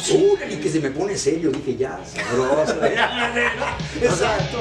pues órale, que se me pone serio. Dije, ya, sabroso. Exacto.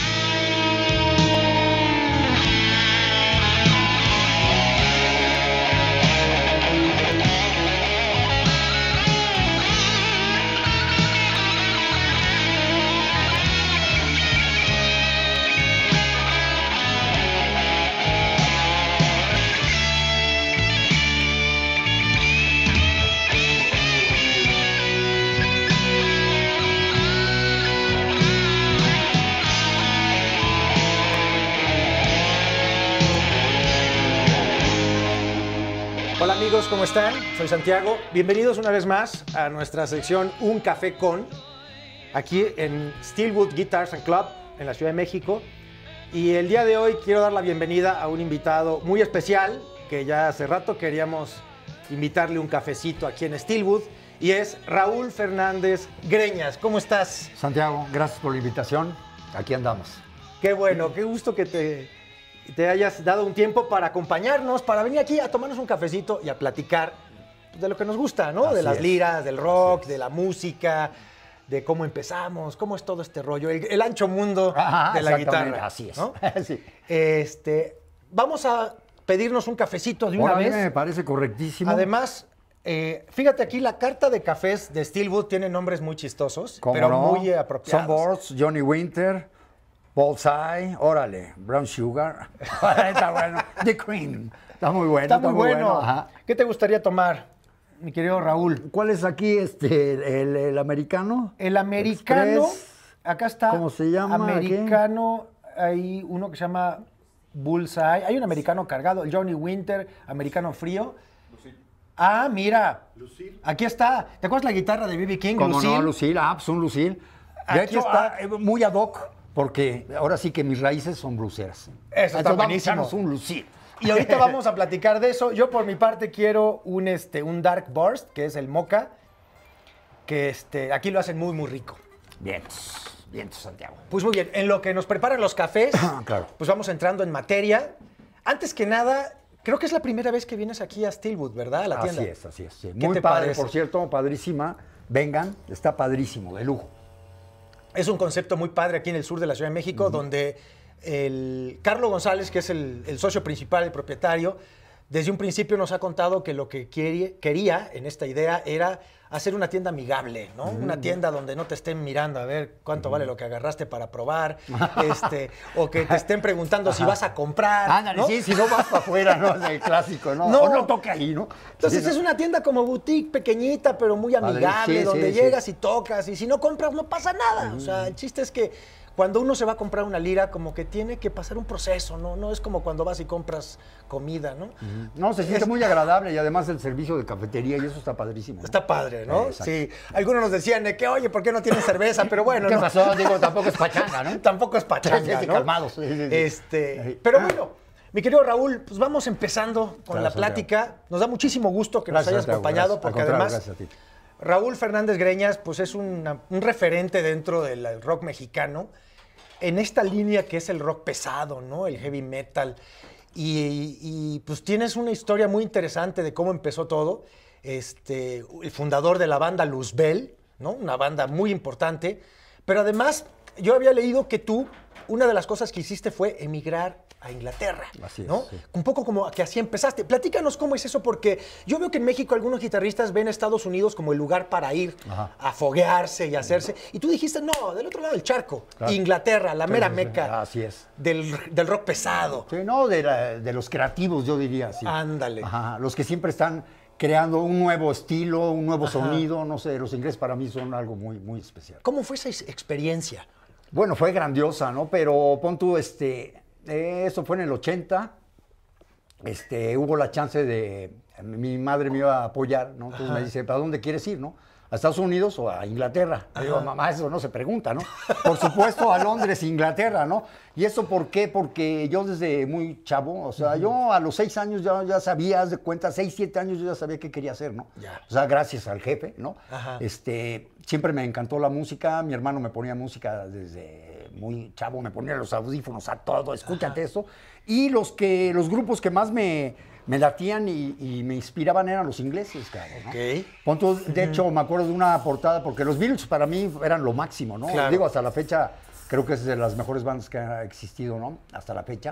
Hola amigos, ¿cómo están? Soy Santiago. Bienvenidos una vez más a nuestra sección Un Café Con, aquí en Steelwood Guitars and Club, en la Ciudad de México. Y el día de hoy quiero dar la bienvenida a un invitado muy especial, que ya hace rato queríamos invitarle un cafecito aquí en Steelwood, y es Raúl Fernández Greñas. ¿Cómo estás? Santiago, gracias por la invitación. Aquí andamos. Qué bueno, qué gusto que te hayas dado un tiempo para acompañarnos, para venir aquí a tomarnos un cafecito y a platicar de lo que nos gusta, ¿no? Así de las es. liras, del rock, de la música, de cómo empezamos, cómo es todo este rollo, el ancho mundo de la guitarra. Así es. ¿no? Sí. Vamos a pedirnos un cafecito de una Ahora, a mí vez. me parece correctísimo. Además, fíjate aquí, la carta de cafés de Steelwood tiene nombres muy chistosos, ¿Cómo pero no? muy apropiados. Sunburst, Johnny Winter, Bullseye, órale, Brown Sugar. Está bueno. The Cream. Está muy bueno. Está muy bueno. Ajá. ¿Qué te gustaría tomar, mi querido Raúl? ¿Cuál es aquí el americano? El americano, Express. acá está. ¿Cómo se llama? Americano, hay uno que se llama Bullseye. Hay un americano cargado, el Johnny Winter, americano frío. Ah, mira. Lucille. Aquí está. ¿Te acuerdas la guitarra de B.B. King? ¿Cómo Lucille. no, Lucille? Ah, pues un Lucille. De Aquí hecho, está. muy ad hoc, porque ahora sí que mis raíces son bluseras. Eso está Entonces, vamos a buenísimo. echarnos un Lucille. Y ahorita vamos a platicar de eso. Yo por mi parte quiero un Dark Burst, que es el Mocha, que aquí lo hacen muy, muy rico. Bien, Santiago. Pues muy bien, en lo que nos preparan los cafés, Claro. pues vamos entrando en materia. Antes que nada, creo que es la primera vez que vienes aquí a Steelwood, ¿verdad? A la tienda. Así es. Sí. ¿Qué Muy te padre, parece? por cierto, padrísima. Vengan, está padrísimo, de lujo. Es un concepto muy padre aquí en el sur de la Ciudad de México, donde el Carlos González, que es el socio principal, el propietario, desde un principio nos ha contado que lo que quería en esta idea era hacer una tienda amigable, ¿no? Una tienda donde no te estén mirando a ver cuánto vale lo que agarraste para probar, o que te estén preguntando si vas a comprar. Ándale, ¿no? sí, si no vas para afuera, ¿no? Es el clásico, ¿no? No. O no toca ahí, ¿no? Entonces Sí, ¿no? es una tienda como boutique, pequeñita, pero muy amigable, sí, donde sí. llegas y tocas, y si no compras no pasa nada. O sea, el chiste es que cuando uno se va a comprar una lira, como que tiene que pasar un proceso, ¿no? No es como cuando vas y compras comida, ¿no? No, se siente muy agradable y además el servicio de cafetería y eso está padrísimo, ¿no? Está padre, ¿no? Exacto. Sí. Algunos nos decían de que, oye, ¿por qué no tienen cerveza? Pero bueno, ¿Qué no. pasó? Digo, tampoco es pachanga, ¿no? Tampoco es pachanga, Sí, ¿no? calmados. Sí. Pero bueno, mi querido Raúl, pues vamos empezando con Claro, la Santiago. plática. Nos da muchísimo gusto que nos Gracias, hayas Santiago, acompañado, gracias. porque Al contrario, además gracias a ti. Raúl Fernández Greñas, pues es un referente dentro del rock mexicano, en esta línea que es el rock pesado, ¿no? El heavy metal. Y pues tienes una historia muy interesante de cómo empezó todo. El fundador de la banda Luzbel, ¿no? Una banda muy importante. Pero además, yo había leído que tú, una de las cosas que hiciste fue emigrar a Inglaterra, Así es, ¿no? sí. Un poco como que así empezaste. Platícanos cómo es eso, porque yo veo que en México algunos guitarristas ven a Estados Unidos como el lugar para ir a foguearse y hacerse. Y tú dijiste, no, del otro lado del charco, Claro. Inglaterra, la mera sí, sí. meca Así es. del rock pesado. Sí, no, de los creativos, yo diría así. Ándale. Ajá, los que siempre están creando un nuevo estilo, un nuevo sonido, no sé, los ingleses para mí son algo muy, muy especial. ¿Cómo fue esa experiencia? Bueno, fue grandiosa, ¿no? Pero pon tú, eso fue en el 80, hubo la chance de, mi madre me iba a apoyar, ¿no? Entonces me dice, ¿para dónde quieres ir, no? ¿A Estados Unidos o a Inglaterra? Le digo, mamá, eso no se pregunta, ¿no? Por supuesto, a Londres, Inglaterra, ¿no? ¿Y eso por qué? Porque yo desde muy chavo, o sea, yo a los 6 años ya sabía, haz de cuenta, 6, 7 años yo ya sabía qué quería hacer, ¿no? Ya. O sea, gracias al jefe, ¿no? Ajá. Siempre me encantó la música, mi hermano me ponía música desde muy chavo, me ponía los audífonos a todo, escúchate eso. Y los grupos que más me me latían y me inspiraban eran los ingleses, cabrón, ¿no? Ok. Pon tú, de hecho, me acuerdo de una portada, porque los Beatles para mí eran lo máximo, ¿no? Claro. Digo, hasta la fecha, creo que es de las mejores bandas que ha existido, ¿no? Hasta la fecha.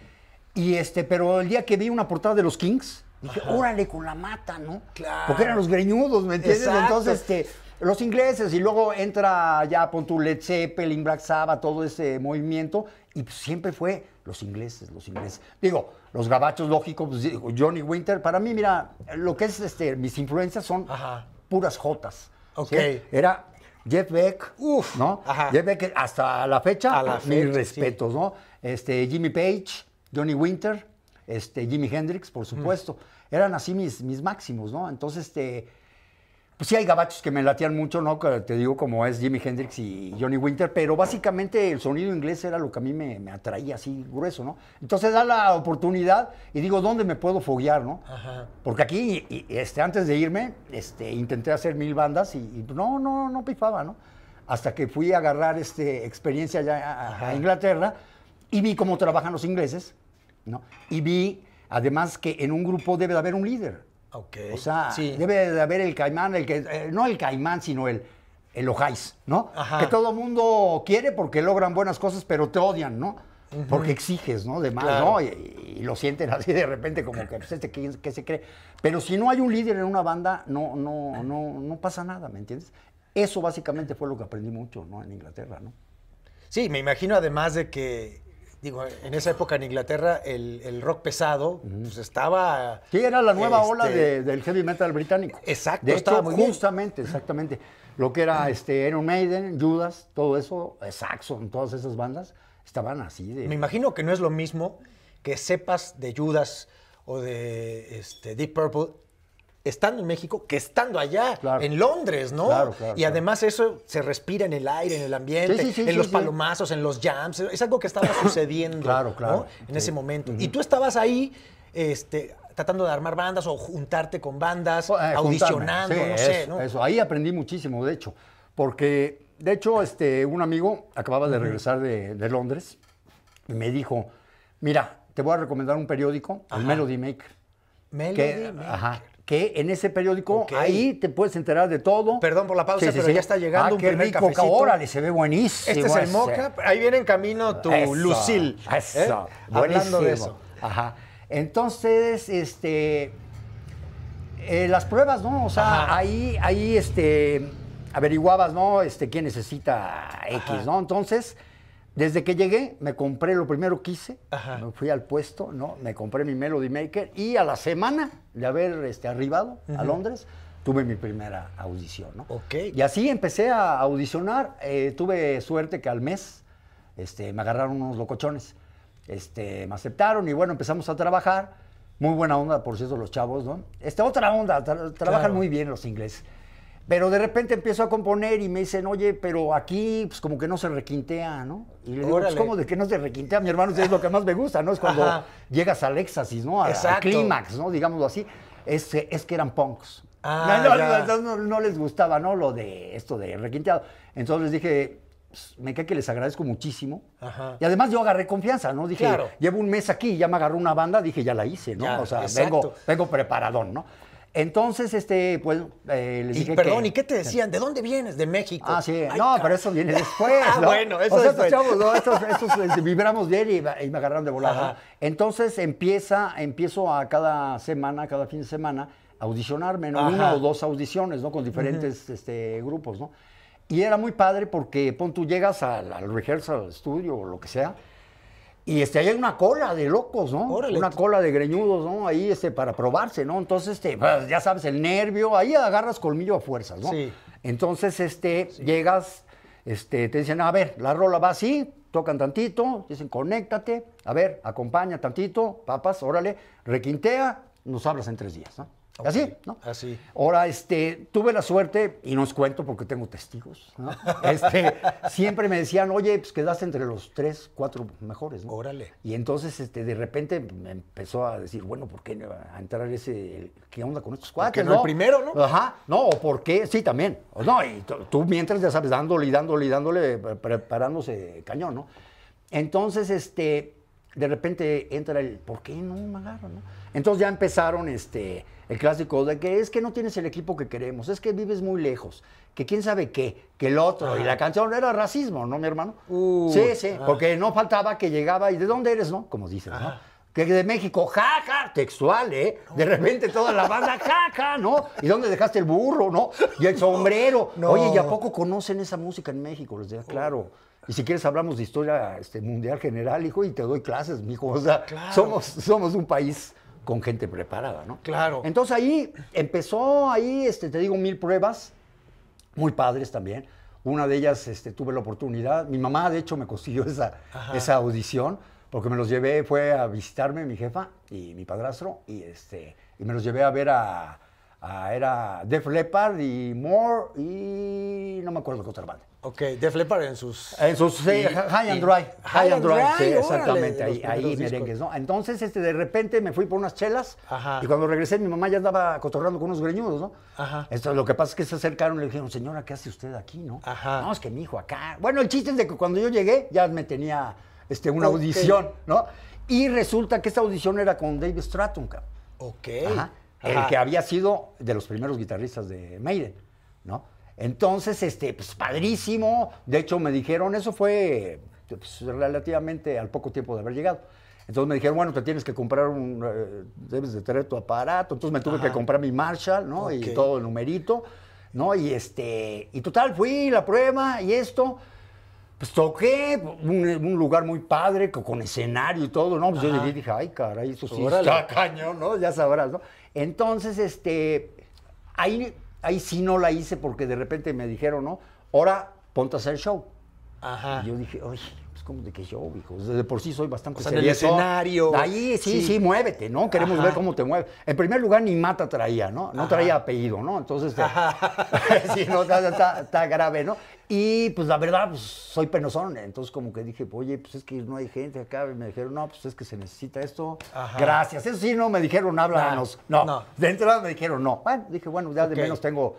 Y pero el día que vi una portada de los Kings, dije, órale, con la mata, ¿no? Claro. Porque eran los greñudos, ¿me entiendes? Exacto. Entonces, los ingleses, y luego entra ya, pon tu Led Zeppelin, Black Sabbath, todo ese movimiento, y pues siempre fue los ingleses. Digo, los gabachos, lógico, pues, digo, Johnny Winter, para mí, mira, lo que es mis influencias son puras jotas. Ok. ¿Sí? Era Jeff Beck, ¿no? Ajá. Jeff Beck, hasta la fecha, A la mis fecha, respetos, ¿no? Jimmy Page, Johnny Winter, Jimi Hendrix, por supuesto. Eran así mis máximos, ¿no? Entonces, pues sí hay gabachos que me latían mucho, ¿no? Que te digo, como es Jimi Hendrix y Johnny Winter, pero básicamente el sonido inglés era lo que a mí me atraía así grueso, ¿no? Entonces da la oportunidad y digo, ¿dónde me puedo foguear, no? Ajá. Porque aquí, antes de irme, intenté hacer 1000 bandas y no pifaba, ¿no? Hasta que fui a agarrar experiencia allá a Inglaterra y vi cómo trabajan los ingleses, ¿no? Y vi, además, que en un grupo debe de haber un líder. Ok. O sea, sí. debe de haber el caimán, no el caimán, sino el ojáis, ¿no? Ajá. Que todo mundo quiere porque logran buenas cosas, pero te odian, ¿no? Porque exiges, ¿no? De más, Claro. ¿no? Y lo sienten así de repente como que, pues, ¿qué se cree? Pero si no hay un líder en una banda, no pasa nada, ¿me entiendes? Eso básicamente fue lo que aprendí mucho, ¿no? En Inglaterra, ¿no? Sí, me imagino además de que, digo, en esa época en Inglaterra el rock pesado pues estaba... Sí, era la nueva ola del heavy metal británico. Exacto, de estaba hecho, muy bien. justamente, exactamente. Lo que era Iron Maiden, Judas, todo eso, Saxon, todas esas bandas, estaban así de... Me imagino que no es lo mismo que sepas de Judas o de Deep Purple estando en México que estando allá, Claro. en Londres, ¿no? Claro, y además eso se respira en el aire, en el ambiente, en los palomazos, en los jams. Es algo que estaba sucediendo Claro, ¿no? En ese momento. Y tú estabas ahí tratando de armar bandas o juntarte con bandas, audicionando, Sí, no sé, ¿no? Eso, ahí aprendí muchísimo, de hecho. Porque, de hecho, un amigo acababa de regresar de Londres y me dijo, mira, te voy a recomendar un periódico, el Melody Maker. Melody Maker. Que en ese periódico, Ok. ahí te puedes enterar de todo. Perdón por la pausa, pero ya está llegando un qué primer rico, cafecito. órale, se ve buenísimo. Este es el mocha. Ahí viene en camino tu Eso, Lucille. Eso, Hablando de buenísimo. eso. Ajá. Entonces, las pruebas, ¿no? O sea, Ajá. ahí averiguabas, ¿no? Quién necesita X, Ajá. ¿no? Entonces, desde que llegué, me compré lo primero que hice, Ajá. me fui al puesto, ¿no? Me compré mi Melody Maker y a la semana de haber arribado a Londres, tuve mi primera audición, ¿no? Ok. Y así empecé a audicionar, tuve suerte que al mes me agarraron unos locochones, me aceptaron y bueno, empezamos a trabajar, muy buena onda, por cierto, los chavos, ¿no? Otra onda, trabajan Claro. muy bien los ingleses. Pero de repente empiezo a componer y me dicen, oye, pero aquí pues como que no se requintea, ¿no? Y le digo, Órale. pues ¿cómo de que no se requintea? Mi hermano, es lo que más me gusta, ¿no? Es cuando Ajá. llegas al éxtasis, ¿no? Al Exacto. clímax, ¿no? Digámoslo así. Es que eran punks. Ah, ya. No les gustaba, ¿no? Lo de esto de requinteado. Entonces les dije, pues, me cae que les agradezco muchísimo. Ajá. Y además yo agarré confianza, ¿no? Dije, Claro. llevo un mes aquí, ya me agarró una banda, dije, ya la hice, ¿no? Ya, o sea, exacto. vengo preparadón, ¿no? Entonces, pues, les dije Perdón, que... ¿y qué te decían? ¿De dónde vienes? De México. Ah, sí. Ay, No, pero eso viene después, Ah, ¿no? bueno, eso o sea, después. estos chavos, ¿no? Estos vibramos bien y me agarraron de volada. Ajá. ¿no? Entonces empiezo a cada semana, cada fin de semana, a audicionarme, ¿no? Ajá. Una o dos audiciones, ¿no? Con diferentes grupos, ¿no? Y era muy padre porque, tú llegas al rehearsal studio o lo que sea, y ahí hay una cola de locos, ¿no? Órale. Una cola de greñudos, ¿no? Ahí para probarse, ¿no? Entonces, pues, ya sabes, el nervio, ahí agarras colmillo a fuerzas, ¿no? Sí. Entonces, llegas, te dicen, a ver, la rola va así, tocan tantito, dicen, conéctate, a ver, acompaña tantito, papas, órale, requintea, nos hablas en 3 días, ¿no? Ok, Así, ¿no? así. Ahora, tuve la suerte, y no os cuento porque tengo testigos, ¿no? Siempre me decían, oye, pues quedaste entre los 3, 4 mejores, ¿no? Órale. Y entonces, de repente me empezó a decir, bueno, ¿por qué no a entrar qué onda con estos cuates, no el primero, ¿no? Ajá, no, ¿o por qué? Sí, también. No, y tú mientras, ya sabes, dándole, preparándose cañón, ¿no? Entonces, de repente entra el, ¿por qué no me agarran? ¿No? Entonces ya empezaron el clásico de que es que no tienes el equipo que queremos, es que vives muy lejos, que quién sabe qué, que el otro. Y la canción era racismo, ¿no, mi hermano? Sí, porque no faltaba que llegaba y ¿de dónde eres, no? Como dices, ¿no? Que de México, jaja, textual, ¿eh? De repente toda la banda, jaja, ¿no? ¿Y dónde dejaste el burro, no? Y el sombrero. No. Oye, ¿y a poco conocen esa música en México? Les decía, claro. Y si quieres hablamos de historia mundial general, hijo, y te doy clases, mijo. O sea, claro. somos un país con gente preparada, ¿no? Claro. Entonces ahí empezó, te digo, 1000 pruebas, muy padres también. Una de ellas tuve la oportunidad. Mi mamá, de hecho, me consiguió esa audición, porque me los llevé, fue a visitarme mi jefa y mi padrastro, y me los llevé a ver era Def Leppard y More, y no me acuerdo qué otra banda. Ok, Def Leppard en sus... High and Dry. High and Dry, sí, órale, exactamente, los ahí primeros merengues, discos. ¿no? Entonces, de repente me fui por unas chelas, Ajá. y cuando regresé, mi mamá ya andaba cotorreando con unos greñudos, ¿no? Ajá. Lo que pasa es que se acercaron y le dijeron, señora, ¿qué hace usted aquí, no? Ajá. No, es que mi hijo acá. Bueno, el chiste es de que cuando yo llegué, ya me tenía una audición, ¿no? Y resulta que esta audición era con Dave Stratton, cabrón. Ok. Ajá. El que había sido de los primeros guitarristas de Maiden, ¿no? Entonces, pues padrísimo. De hecho, me dijeron, eso fue pues, relativamente al poco tiempo de haber llegado. Entonces me dijeron, bueno, te tienes que comprar debes de tener tu aparato. Entonces me tuve que comprar mi Marshall, ¿no? Ok. Y todo el numerito, ¿no? Y total, fui la prueba y esto. Pues toqué un lugar muy padre, con escenario y todo, ¿no? Pues yo llegué y dije, ay, caray, eso sí está cañón, ¿no? Ya sabrás, ¿no? Entonces, ahí sí no la hice porque de repente me dijeron, ¿no? Ahora ponte a hacer show. Ajá. Y yo dije, oye, pues como de que show, hijo. De por sí soy bastante O sea, en el serioso. escenario. Ahí sí, muévete, ¿no? Queremos ver cómo te mueves. En primer lugar, ni Mata traía, ¿no? No traía apellido, ¿no? Entonces, sí, no, está grave, ¿no? Y pues la verdad, pues soy penosón. Entonces como que dije, oye, pues es que no hay gente acá. Y me dijeron, no, pues es que se necesita esto. Ajá. Gracias. Eso sí, no me dijeron, háblanos. No. De entrada me dijeron, no. Bueno, dije, bueno, ya de menos tengo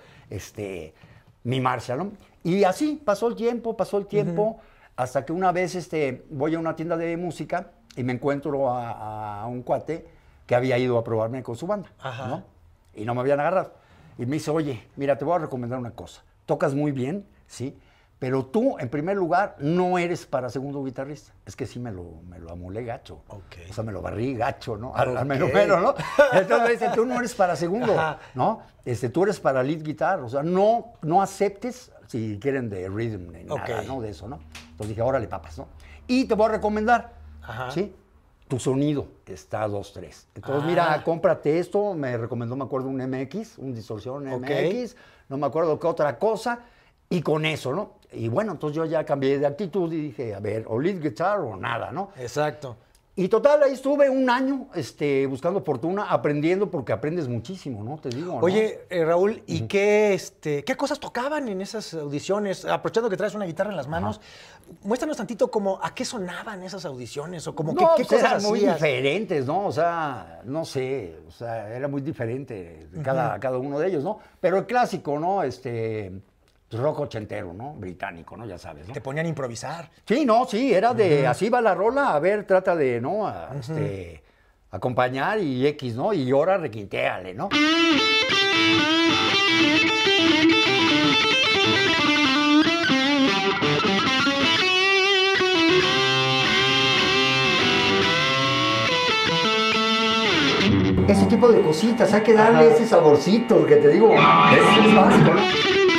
mi Marshall, ¿no? Y así pasó el tiempo, hasta que una vez voy a una tienda de música y me encuentro a un cuate que había ido a probarme con su banda, ¿no? Y no me habían agarrado. Y me dice, oye, mira, te voy a recomendar una cosa. Tocas muy bien, ¿sí? Pero tú, en primer lugar, no eres para segundo guitarrista. Es que sí me lo amolé gacho. Okay. O sea, me lo barrí gacho, ¿no? Al menos, ¿no? Entonces me dice, tú no eres para segundo, ¿no? Tú eres para lead guitar. O sea, no aceptes, si quieren, de rhythm ni nada, ¿no? De eso, ¿no? Entonces dije, órale, papas, ¿no? Y te voy a recomendar, ¿sí? Tu sonido está 2-3. Entonces, mira, cómprate esto. Me recomendó, me acuerdo, un MX, un distorsión MX. No me acuerdo qué otra cosa. Y con eso, ¿no? Y bueno, entonces yo ya cambié de actitud y dije, a ver, o lead guitar o nada, ¿no? Exacto. Y total, ahí estuve un año buscando fortuna, aprendiendo, porque aprendes muchísimo, ¿no? Te digo, ¿no? Oye, Raúl, ¿y qué cosas tocaban en esas audiciones? Aprovechando que traes una guitarra en las manos, muéstranos tantito como a qué sonaban esas audiciones o como no, qué cosas eran muy hacías. diferentes, ¿no? O sea, no sé, o sea, era muy diferente cada uno de ellos, ¿no? Pero el clásico, ¿no? Rock ochentero, ¿no? Británico, ¿no? Ya sabes, ¿no? Te ponían a improvisar. Sí, no, sí, era de, así va la rola, a ver, trata de, ¿no? Acompañar y X, ¿no? Y ahora requintéale, ¿no? Ese tipo de cositas, hay que darle ese saborcito que te digo, es básico, ¿no?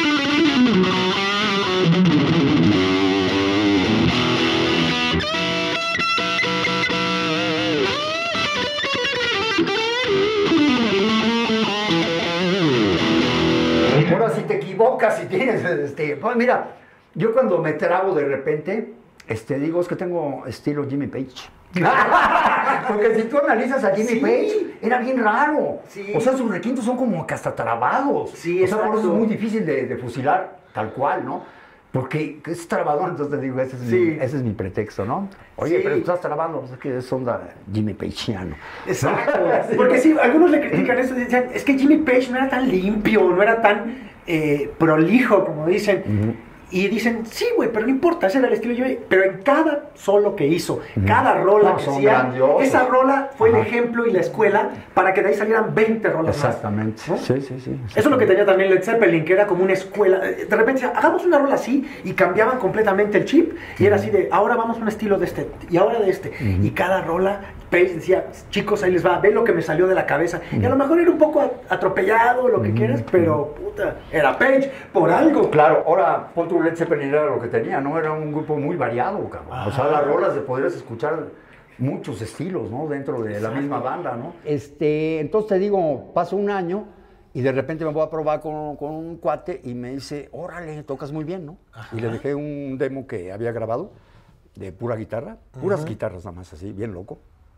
Ahora si te equivocas, si tienes, pues mira, yo cuando me trabo de repente, digo, es que tengo estilo Jimmy Page. Porque si tú analizas a Jimmy Page, era bien raro. Sí. O sea, sus requintos son como que hasta trabados. Sí, o sea, por eso es muy difícil de fusilar tal cual, ¿no? Porque es trabador, entonces te digo, ese es mi pretexto, ¿no? Oye, pero tú estás trabando, pues es que es onda Jimmy Pageano. Exacto. Porque sí, algunos le critican eso, decían, es que Jimmy Page no era tan limpio, no era tan prolijo, como dicen. Y dicen, sí, güey, pero no importa, ese era el estilo de Joey. Pero en cada solo que hizo, cada rola No, que son hacía, grandiosos. esa rola fue el Ajá. ejemplo y la escuela para que de ahí salieran 20 rolas Exactamente. más. ¿no? Sí, sí, sí. Eso es lo que tenía también Led Zeppelin, que era como una escuela. De repente decía, hagamos una rola así y cambiaban completamente el chip. Y era así de, ahora vamos a un estilo de este y ahora de este. Y cada rola, Page decía, chicos, ahí les va, ve lo que me salió de la cabeza. Y a lo mejor era un poco atropellado, lo que quieras, pero puta, era Page por algo. Claro, ahora Paul tu Led Zeppelin era lo que tenía, ¿no? Era un grupo muy variado, cabrón. O sea, las rolas podrías escuchar muchos estilos, ¿no? Dentro de la misma banda, ¿no? Entonces te digo, pasó un año y de repente me voy a probar con un cuate y me dice, órale, tocas muy bien, ¿no? Y le dejé un demo que había grabado de pura guitarra, puras guitarras nada más así, bien loco.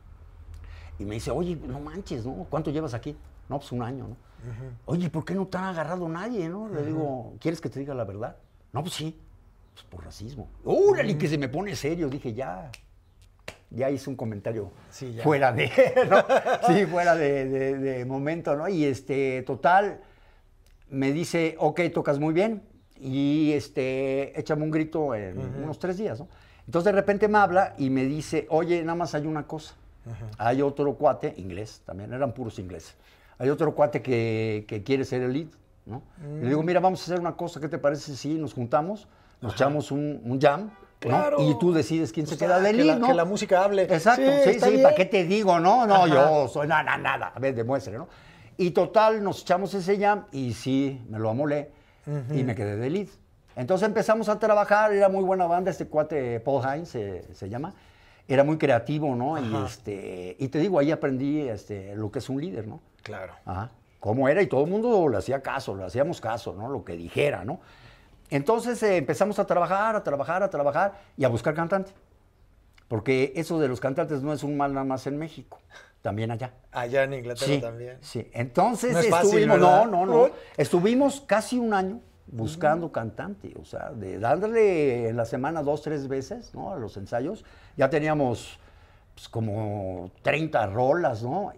Y me dice, oye, no manches, ¿no? ¿Cuánto llevas aquí? No, pues un año, ¿no? Oye, ¿por qué no te ha agarrado nadie, no? Le digo, ¿quieres que te diga la verdad? No, pues sí, pues por racismo. ¡Órale, que se me pone serio! Dije, ya hice un comentario fuera de, ¿no? Sí, fuera de momento, ¿no? Y total, me dice, ok, tocas muy bien y échame un grito en unos 3 días, ¿no? Entonces de repente me habla y me dice, oye, nada más hay una cosa. Hay otro cuate, inglés también, eran puros ingleses. Hay otro cuate que quiere ser el lead, ¿no? Y le digo, mira, vamos a hacer una cosa, ¿qué te parece si nos juntamos, nos echamos un jam, Claro. ¿no? Y tú decides quién se Pues, queda de lead, ¿no? Que la música hable. Exacto, sí, está bien. ¿para qué te digo, no? No, yo soy nada, a ver, demuestre, ¿no? Y total, nos echamos ese jam y sí, me lo amolé y me quedé de lead. Entonces empezamos a trabajar, era muy buena banda, este cuate Paul Hines se llama, era muy creativo, ¿no? Y te digo, ahí aprendí lo que es un líder, ¿no? Claro. Ajá, cómo era y todo el mundo le hacía caso, le hacíamos caso, ¿no? Lo que dijera, ¿no? Entonces empezamos a trabajar y a buscar cantante. Porque eso de los cantantes no es un mal nada más en México, también allá. Allá en Inglaterra Sí, también. sí. Entonces No es fácil, estuvimos, ¿verdad? no. Estuvimos casi un año buscando cantante, o sea, de darle en la semana 2, 3 veces, ¿no? A los ensayos. Ya teníamos pues, como 30 rolas, ¿no?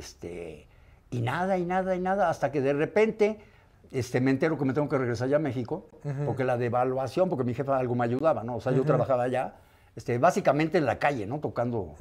Y nada, hasta que de repente me entero que me tengo que regresar ya a México, porque la devaluación, porque mi jefa algo me ayudaba, ¿no? O sea, yo trabajaba allá, básicamente en la calle, ¿no? Tocando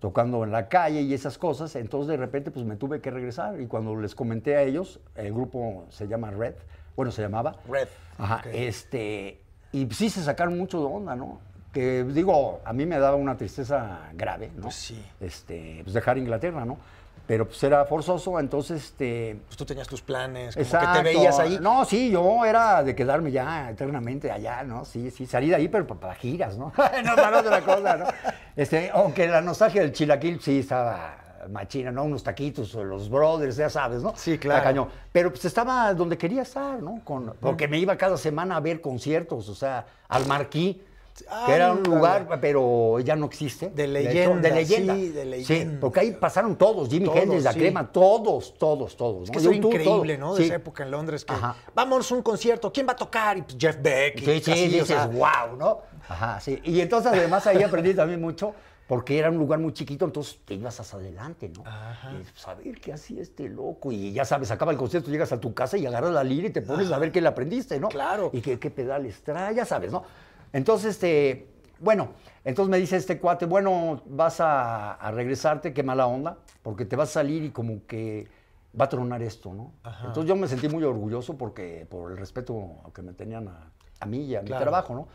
en la calle y esas cosas. Entonces, de repente, pues me tuve que regresar. Y cuando les comenté a ellos, el grupo se llama Red, bueno, se llamaba. Red. Ajá, Okay. y sí se sacaron mucho de onda, ¿no? Que digo, a mí me daba una tristeza grave, ¿no? Pues sí. Pues dejar Inglaterra, ¿no? Pero pues era forzoso, entonces, Pues tú tenías tus planes, como exacto. que te veías ahí. No, sí, yo era de quedarme ya eternamente allá, ¿no? Sí, salir de ahí, pero para giras, ¿no? No para otra cosa, ¿no? Aunque la nostalgia del chilaquil sí estaba machina, ¿no? Unos taquitos, los brothers, ya sabes, ¿no? Sí, claro. Cañón. Pero pues estaba donde quería estar, ¿no? Porque me iba cada semana a ver conciertos, o sea, al Marquí, que era un lugar, pero ya no existe. De leyenda, De leyenda. sí, de leyenda. Sí, porque ahí pasaron todos, Jimi Todos, Hendrix, La sí. Crema, todos. ¿no? Es que eso es YouTube, increíble, todo. ¿no? De Sí. esa época en Londres que Ajá. vamos a un concierto, ¿quién va a tocar? Y pues Jeff Beck. Sí, y así, o dices, sea, wow, ¿no? Ajá, sí. Y entonces además ahí aprendí también mucho, porque era un lugar muy chiquito, entonces te ibas hacia adelante, ¿no? Ajá. Y pues, a ver qué hacía este loco. Y ya sabes, acaba el concierto, llegas a tu casa y agarras la lira y te pones a ver qué le aprendiste, ¿no? Claro. Y qué pedales trae, ya sabes, ¿no? Entonces, bueno, entonces me dice este cuate, bueno, vas a regresarte, qué mala onda, porque te vas a salir y como que va a tronar esto, ¿no? Ajá. Entonces yo me sentí muy orgulloso porque por el respeto que me tenían a mí y a mi Claro. trabajo, ¿no?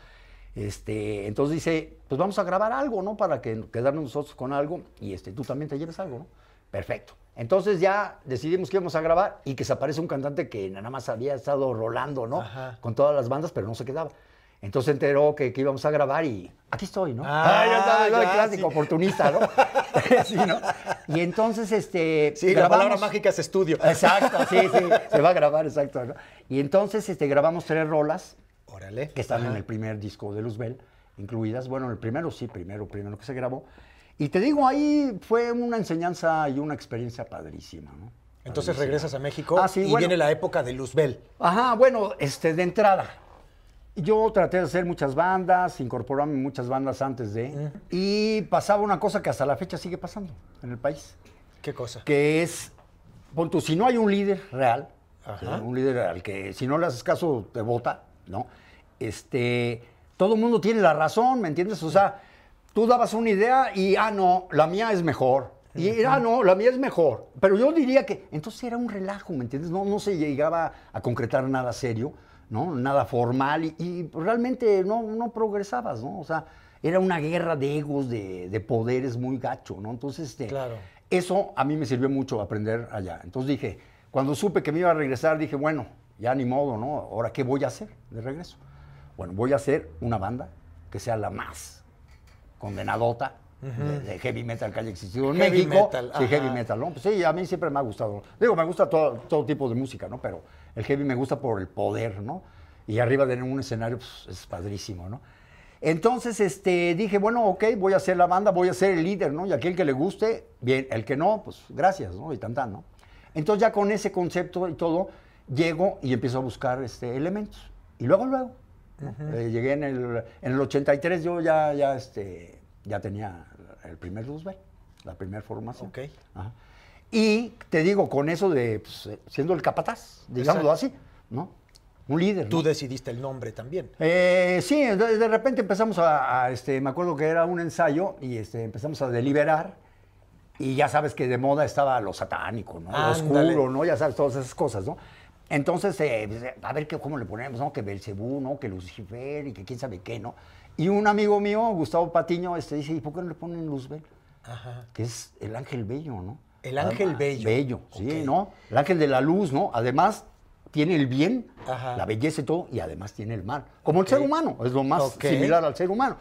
Entonces dice, pues vamos a grabar algo, ¿no? Para quedarnos nosotros con algo y tú también te lleves algo, ¿no? Perfecto. Entonces ya decidimos que íbamos a grabar y que se aparece un cantante que nada más había estado rolando, ¿no? Ajá. Con todas las bandas, pero no se quedaba. Entonces se enteró que íbamos a grabar y aquí estoy, ¿no? Ah, ya sabes, ¿no? El ya, clásico sí. oportunista, ¿no? Sí, ¿no? Y entonces, Sí, la palabra mágica es estudio. Exacto, sí, se va a grabar, exacto, ¿no? Y entonces grabamos 3 rolas Órale. que están Ajá. en el primer disco de Luzbel, incluidas. Bueno, el primero sí, primero que se grabó. Y te digo, ahí fue una enseñanza y una experiencia padrísima, ¿no? Entonces Padrísima. regresas a México Ah, sí, y bueno. viene la época de Luzbel. Ajá, bueno, de entrada. Yo traté de hacer muchas bandas, incorporarme en muchas bandas antes de... Y pasaba una cosa que hasta la fecha sigue pasando en el país, ¿Qué cosa? que es, pon tú, si no hay un líder real, Ajá. un líder al que si no le haces caso te vota, ¿no? todo el mundo tiene la razón, ¿me entiendes? O sea, tú dabas una idea y, no, la mía es mejor. Y, no, la mía es mejor. Pero yo diría que entonces era un relajo, ¿me entiendes? No se llegaba a concretar nada serio, ¿no? Nada formal y realmente no progresabas, ¿no? O sea, era una guerra de egos, de poderes muy gacho, ¿no? Entonces, claro. Eso a mí me sirvió mucho aprender allá. Entonces dije, cuando supe que me iba a regresar, dije, bueno, ya ni modo, ¿no? Ahora, ¿qué voy a hacer de regreso? Bueno, voy a hacer una banda que sea la más condenadota de heavy metal que haya existido en Heavy México. metal, Sí, ajá. heavy metal, ¿no? Pues sí, a mí siempre me ha gustado. Digo, me gusta todo tipo de música, ¿no? Pero el heavy me gusta por el poder, ¿no? Y arriba de un escenario, pues, es padrísimo, ¿no? Entonces, dije, bueno, ok, voy a hacer la banda, voy a ser el líder, ¿no? Y aquel que le guste, bien, el que no, pues, gracias, ¿no? Y tan, ¿no? Entonces, ya con ese concepto y todo, llego y empiezo a buscar, elementos. Y luego, ¿no? Llegué en el 83, yo ya tenía el primer Luzbel, la primera formación. Ok. Ajá. Y te digo, con eso de, pues, siendo el capataz, digámoslo así, ¿no? Un líder, Tú ¿no? decidiste el nombre también. Sí, de repente empezamos me acuerdo que era un ensayo y empezamos a deliberar y ya sabes que de moda estaba lo satánico, ¿no? Lo Ándale. oscuro, ¿no? Ya sabes, todas esas cosas, ¿no? Entonces, a ver cómo le ponemos, ¿no? Que Belcebú, ¿no? Que Lucifer y que quién sabe qué, ¿no? Y un amigo mío, Gustavo Patiño, dice, ¿y por qué no le ponen Luzbel? Ajá. Que es el ángel bello, ¿no? El ángel bello. Bello, sí, Ok. ¿no? El ángel de la luz, ¿no? Además, tiene el bien, Ajá. la belleza y todo, y además tiene el mal. Como Ok. el ser humano, es lo más Ok. similar al ser humano.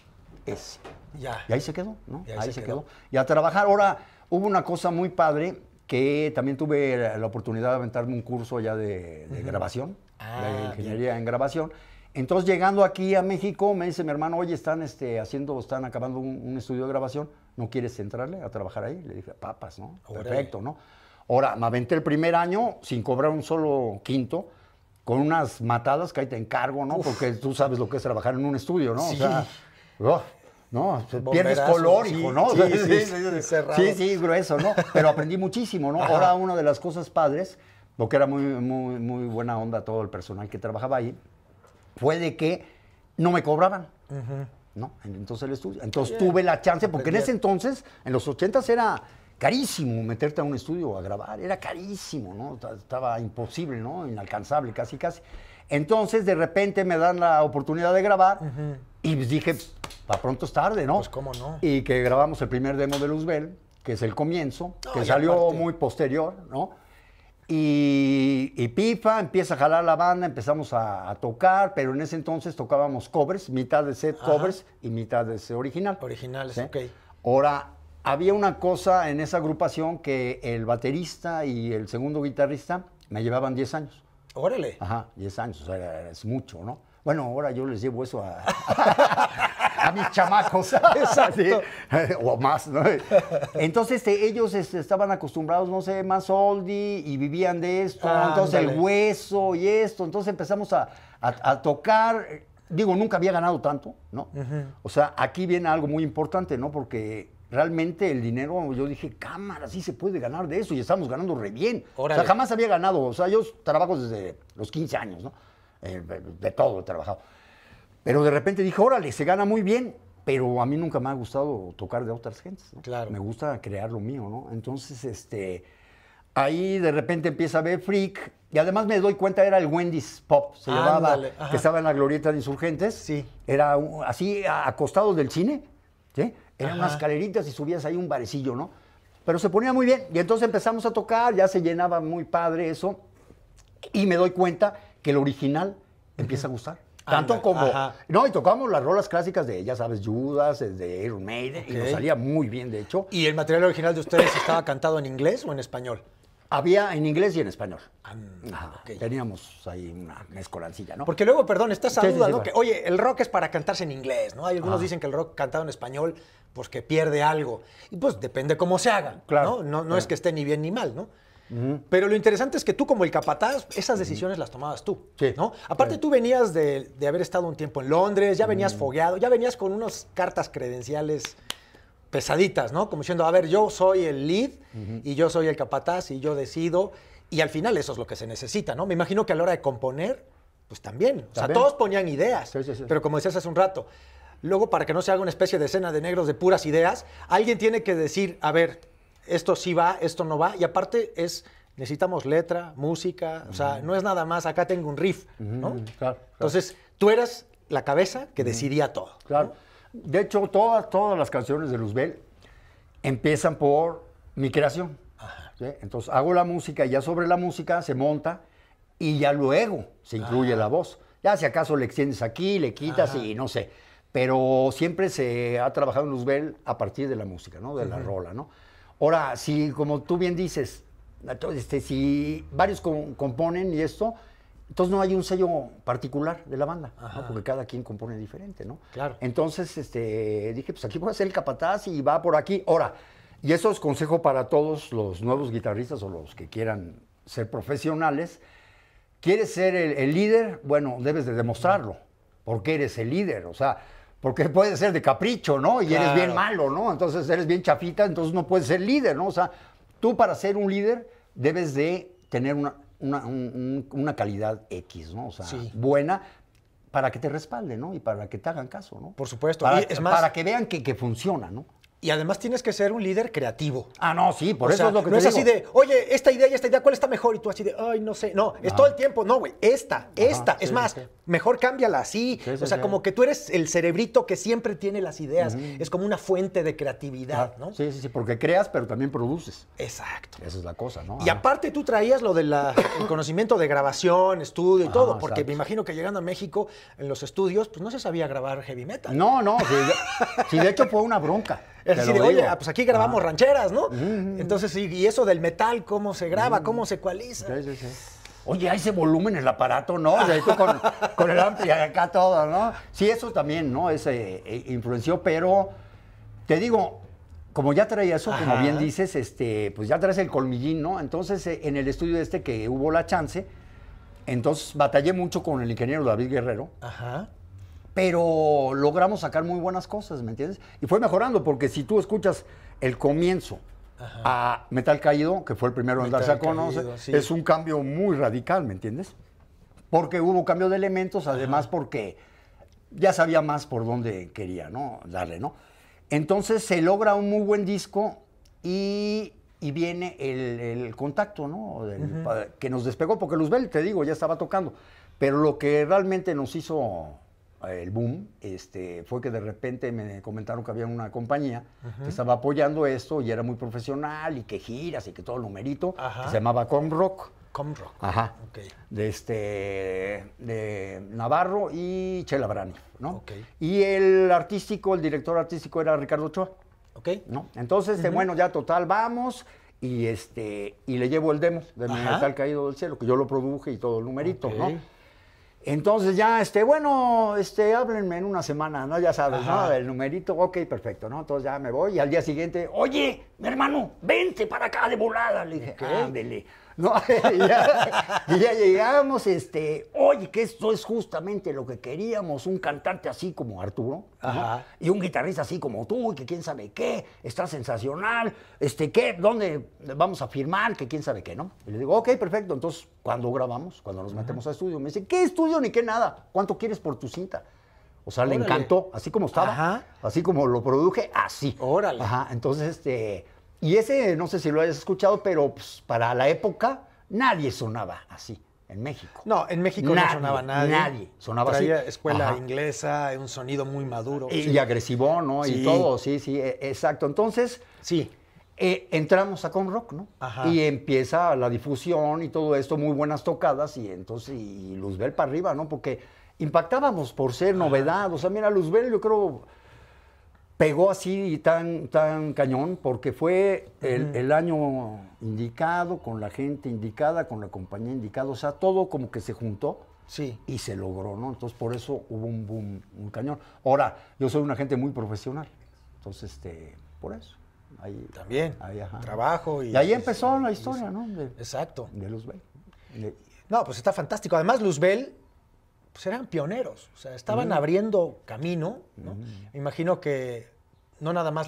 Ya. Y ahí se quedó, ¿no? Y ahí Ahí se se quedó. quedó. Y a trabajar. Ahora, hubo una cosa muy padre que también tuve la oportunidad de aventarme un curso ya de grabación, de ingeniería en grabación. Entonces, llegando aquí a México, me dice mi hermano, oye, están acabando un estudio de grabación, ¿no quieres entrarle a trabajar ahí? Le dije, papas, ¿no? Órale. Perfecto, ¿no? Ahora, me aventé el primer año sin cobrar un solo quinto, con unas matadas que ahí te encargo, ¿no? Porque tú sabes lo que es trabajar en un estudio, ¿no? Sí. O sea, no, pierdes Bomberazo, color, sí, hijo, ¿no? sí, cerrado. Sí, grueso, ¿no? Pero aprendí muchísimo, ¿no? Ajá. Ahora, una de las cosas padres, porque era muy buena onda todo el personal que trabajaba ahí, fue de que no me cobraban, ¿no? Entonces el estudio. Entonces tuve la chance, porque en ese entonces, en los 80s era carísimo meterte a un estudio a grabar, era carísimo, ¿no? Estaba imposible, ¿no? Inalcanzable, casi. Entonces, de repente me dan la oportunidad de grabar y pues dije, para pronto es tarde, ¿no? Pues, ¿cómo no? Y que grabamos el primer demo de Luzbel, que es el comienzo, que y salió aparte- muy posterior, ¿no? Y Pifa empieza a jalar la banda, empezamos a tocar, pero en ese entonces tocábamos covers, mitad de set covers y mitad de set original. Originales, ¿sí? ok. Ahora, había una cosa en esa agrupación que el baterista y el segundo guitarrista me llevaban 10 años. Órale. Ajá, 10 años, o sea, es mucho, ¿no? Bueno, ahora yo les llevo eso a mis chamacos. Exacto. Sí, o más, ¿no? Entonces, ellos estaban acostumbrados, no sé, más oldie y vivían de esto. Entonces, Ándale. el hueso y esto. Entonces, empezamos a tocar. Digo, nunca había ganado tanto, ¿no? O sea, aquí viene algo muy importante, ¿no? Porque realmente el dinero, yo dije, cámara, sí se puede ganar de eso y estamos ganando re bien. Órale. O sea, jamás había ganado. O sea, yo trabajo desde los 15 años, ¿no? De todo he trabajado. Pero de repente dije, órale, se gana muy bien, pero a mí nunca me ha gustado tocar de otras gentes, ¿no? Claro. Me gusta crear lo mío, ¿no? Entonces, ahí de repente empieza a ver Freak, y además me doy cuenta, era el Wendy's Pop, se llamaba, Ándale, ajá. que estaba en la glorieta de Insurgentes. Sí. Era así, acostado del cine, ¿sí? Eran Ajá. unas escaleritas y subías ahí un barecillo, ¿no? Pero se ponía muy bien, y entonces empezamos a tocar, ya se llenaba muy padre eso, y me doy cuenta que el original empieza a gustar. Tanto Ándale, como... ajá. No, y tocábamos las rolas clásicas de, ya sabes, Judas, de Iron Maiden, y nos Ok. salía muy bien, de hecho. ¿Y el material original de ustedes estaba cantado en inglés o en español? Había en inglés y en español. Ajá, ok. Teníamos ahí una mezcolancilla, ¿no? Porque luego, perdón, está esa Sí, sí, duda, sí, ¿no? va. Que, oye, el rock es para cantarse en inglés, ¿no? Hay algunos dicen que el rock cantado en español, pues que pierde algo. Y pues depende cómo se haga, Claro, ¿no? No claro. es que esté ni bien ni mal, ¿no? Pero lo interesante es que tú como el capataz, esas decisiones las tomabas tú, Sí, ¿no? Aparte sí. tú venías de haber estado un tiempo en Londres, ya venías fogueado, ya venías con unas cartas credenciales pesaditas, ¿no? Como diciendo, a ver, yo soy el lead y yo soy el capataz y yo decido. Y al final eso es lo que se necesita, ¿no? Me imagino que a la hora de componer pues también. O sea, También. todos ponían ideas. Sí, sí, sí. Pero como decías hace un rato, luego para que no se haga una especie de escena de negros de puras ideas, alguien tiene que decir, a ver, esto sí va, esto no va. Y aparte necesitamos letra, música, o sea, no es nada más, acá tengo un riff, ¿no? Claro. Entonces, tú eras la cabeza que decidía todo. Claro. De hecho, todas las canciones de Luzbel empiezan por mi creación. ¿Sí? Entonces hago la música y ya sobre la música se monta y ya luego se incluye la voz. Ya si acaso le extiendes aquí, le quitas y no sé. Pero siempre se ha trabajado en Luzbel a partir de la música, ¿no? De la rola, ¿no? Ahora, si como tú bien dices, si varios componen y esto, entonces no hay un sello particular de la banda, ¿no? Porque cada quien compone diferente, ¿no? Claro. Entonces dije, pues aquí voy a ser el capataz y va por aquí. Ahora, y eso es consejo para todos los nuevos guitarristas o los que quieran ser profesionales. ¿Quieres ser el líder? Bueno, debes de demostrarlo. Porque eres el líder, o sea, porque puedes ser de capricho, ¿no? Y eres bien malo, ¿no? Entonces eres bien chafita, entonces no puedes ser líder, ¿no? O sea, tú para ser un líder debes de tener una calidad X, ¿no? O sea, buena para que te respalden, ¿no? Y para que te hagan caso, ¿no? Por supuesto. Para, Y es más, para que vean que funciona, ¿no? y además tienes que ser un líder creativo. Ah, no, sí, por O eso sea, es lo que no te es digo. así de, oye, esta idea y esta idea, ¿cuál está mejor? Y tú así de, ay, no sé. No, es todo el tiempo. No, güey, esta. Es sí, más, sí. mejor cámbiala así. Sí, sí, o sea, sí. como que tú eres el cerebrito que siempre tiene las ideas. Es como una fuente de creatividad, ¿no? Sí, sí, sí, porque creas, pero también produces. Exacto. Esa es la cosa, ¿no? Y aparte tú traías lo del conocimiento de grabación, estudio y todo, porque exacto. me imagino que llegando a México, en los estudios, pues no se sabía grabar heavy metal. No, sí, de hecho fue una bronca. Es te así lo de, oye, digo. pues aquí grabamos rancheras, ¿no? Entonces, y eso del metal, ¿cómo se graba? ¿Cómo se ecualiza? Sí, sí, sí. Oye, hay ese volumen en el aparato, ¿no? De hecho, con el ampli acá todo, ¿no? Sí, eso también, ¿no? Influenció, pero te digo, como ya traía eso, como bien dices, pues ya traes el colmillín, ¿no? Entonces, en el estudio que hubo la chance, entonces batallé mucho con el ingeniero David Guerrero. Ajá. Pero logramos sacar muy buenas cosas, ¿me entiendes? Y fue mejorando, porque si tú escuchas el comienzo a Metal Caído, que fue el primero en darse a conocer, sí. es un cambio muy radical, ¿me entiendes? Porque hubo cambio de elementos, además porque ya sabía más por dónde quería, ¿no? Darle, ¿no? Entonces se logra un muy buen disco y viene el contacto, ¿no? Que nos despegó, porque Luzbel, te digo, ya estaba tocando, pero lo que realmente nos hizo el boom, fue que de repente me comentaron que había una compañía que estaba apoyando esto y era muy profesional y que giras y que todo el numerito, que se llamaba Comrock. Comrock. Ajá. Ok. De Navarro y Chela Brani, ¿no? Ok. Y el director artístico era Ricardo Ochoa, Ok. ¿no? Entonces, bueno, ya total, vamos y le llevo el demo de Metal Caído del Cielo, que yo lo produje y todo el numerito, ¿no? Entonces ya, háblenme en una semana, ¿no? Ya sabes, ¿no? El numerito, ok, perfecto, ¿no? Entonces ya me voy y al día siguiente, oye, mi hermano, vente para acá de volada. Le dije, ándele. ¿No? y ya llegamos, oye, que esto es justamente lo que queríamos, un cantante así como Arturo, ¿no? Y un guitarrista así como tú, y que quién sabe qué, está sensacional, ¿qué? ¿Dónde vamos a firmar? Que quién sabe qué, ¿no? Y le digo, ok, perfecto, entonces, ¿cuándo grabamos? Cuando nos metemos a estudio. Me dice, ¿qué estudio ni qué nada? ¿Cuánto quieres por tu cinta? O sea, le encantó, así como estaba, así como lo produje, así. Órale. Ajá, entonces, y ese, no sé si lo hayas escuchado, pero pues, para la época nadie sonaba así en México. No, en México no sonaba nadie. Nadie sonaba Traía así. escuela inglesa, un sonido muy maduro. Y agresivo, ¿no? Sí. Y todo, sí, exacto. Entonces, entramos a Comrock, ¿no? Y empieza la difusión y todo esto, muy buenas tocadas, y entonces, y Luzbel para arriba, ¿no? Porque impactábamos por ser novedad. O sea, mira, Luzbel, yo creo, pegó así tan cañón porque fue el año indicado, con la gente indicada, con la compañía indicada, o sea, todo como que se juntó y se logró, ¿no? Entonces, por eso hubo un boom, un cañón. Ahora, yo soy una gente muy profesional, entonces, por eso. Ahí, también, ahí, trabajo. Y ahí empezó la historia, ¿no? Exacto. De Luzbel. No, pues está fantástico. Además, Luzbel, pues eran pioneros, o sea, estaban abriendo camino, ¿no? Me imagino que no nada más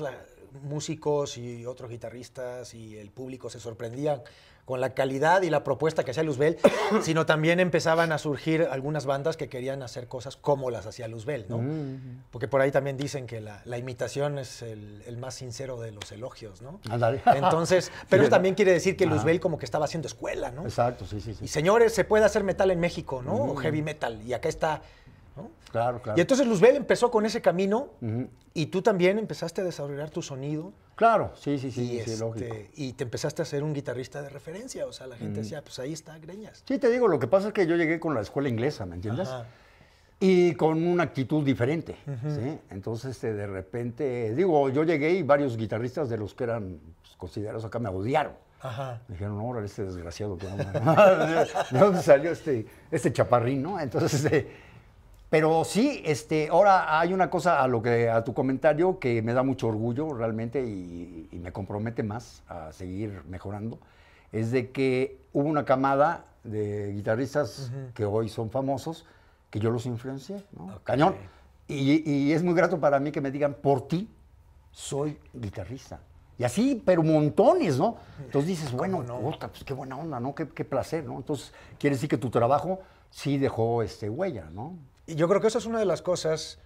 músicos y otros guitarristas y el público se sorprendían con la calidad y la propuesta que hacía Luzbel, sino también empezaban a surgir algunas bandas que querían hacer cosas como las hacía Luzbel, ¿no? Porque por ahí también dicen que la imitación es el más sincero de los elogios, ¿no? Ándale. Entonces, pero Sí, eso también quiere decir que Ajá. Luzbel como que estaba haciendo escuela, ¿no? Exacto, sí, sí, sí. Y señores, se puede hacer metal en México, ¿no? O heavy metal, y acá está, ¿no? Claro, claro. Y entonces Luzbel empezó con ese camino Ujú. y tú también empezaste a desarrollar tu sonido. Claro, sí, sí, sí, Y, sí, lógico. y te empezaste a ser un guitarrista de referencia. O sea, la gente decía, pues ahí está Greñas. Sí, te digo, lo que pasa es que yo llegué con la escuela inglesa, ¿me entiendes? Ajá. Y con una actitud diferente, ¿sí? Entonces, de repente, digo, yo llegué y varios guitarristas de los que eran pues, considerados acá me odiaron. Ajá. Me dijeron, órale, este desgraciado, ¿qué onda? ¿De dónde salió este chaparrín, no? Entonces, pero sí, ahora hay una cosa a tu comentario que me da mucho orgullo realmente y me compromete más a seguir mejorando, es de que hubo una camada de guitarristas que hoy son famosos, que yo los influencié, ¿no? Ok. Cañón. Y es muy grato para mí que me digan, por ti soy guitarrista. Y así, pero montones, ¿no? Entonces dices, bueno, no? puta, pues qué buena onda, ¿no? Qué placer, ¿no? Entonces, quiere decir que tu trabajo sí dejó huella, ¿no? Y yo creo que eso es una de las cosas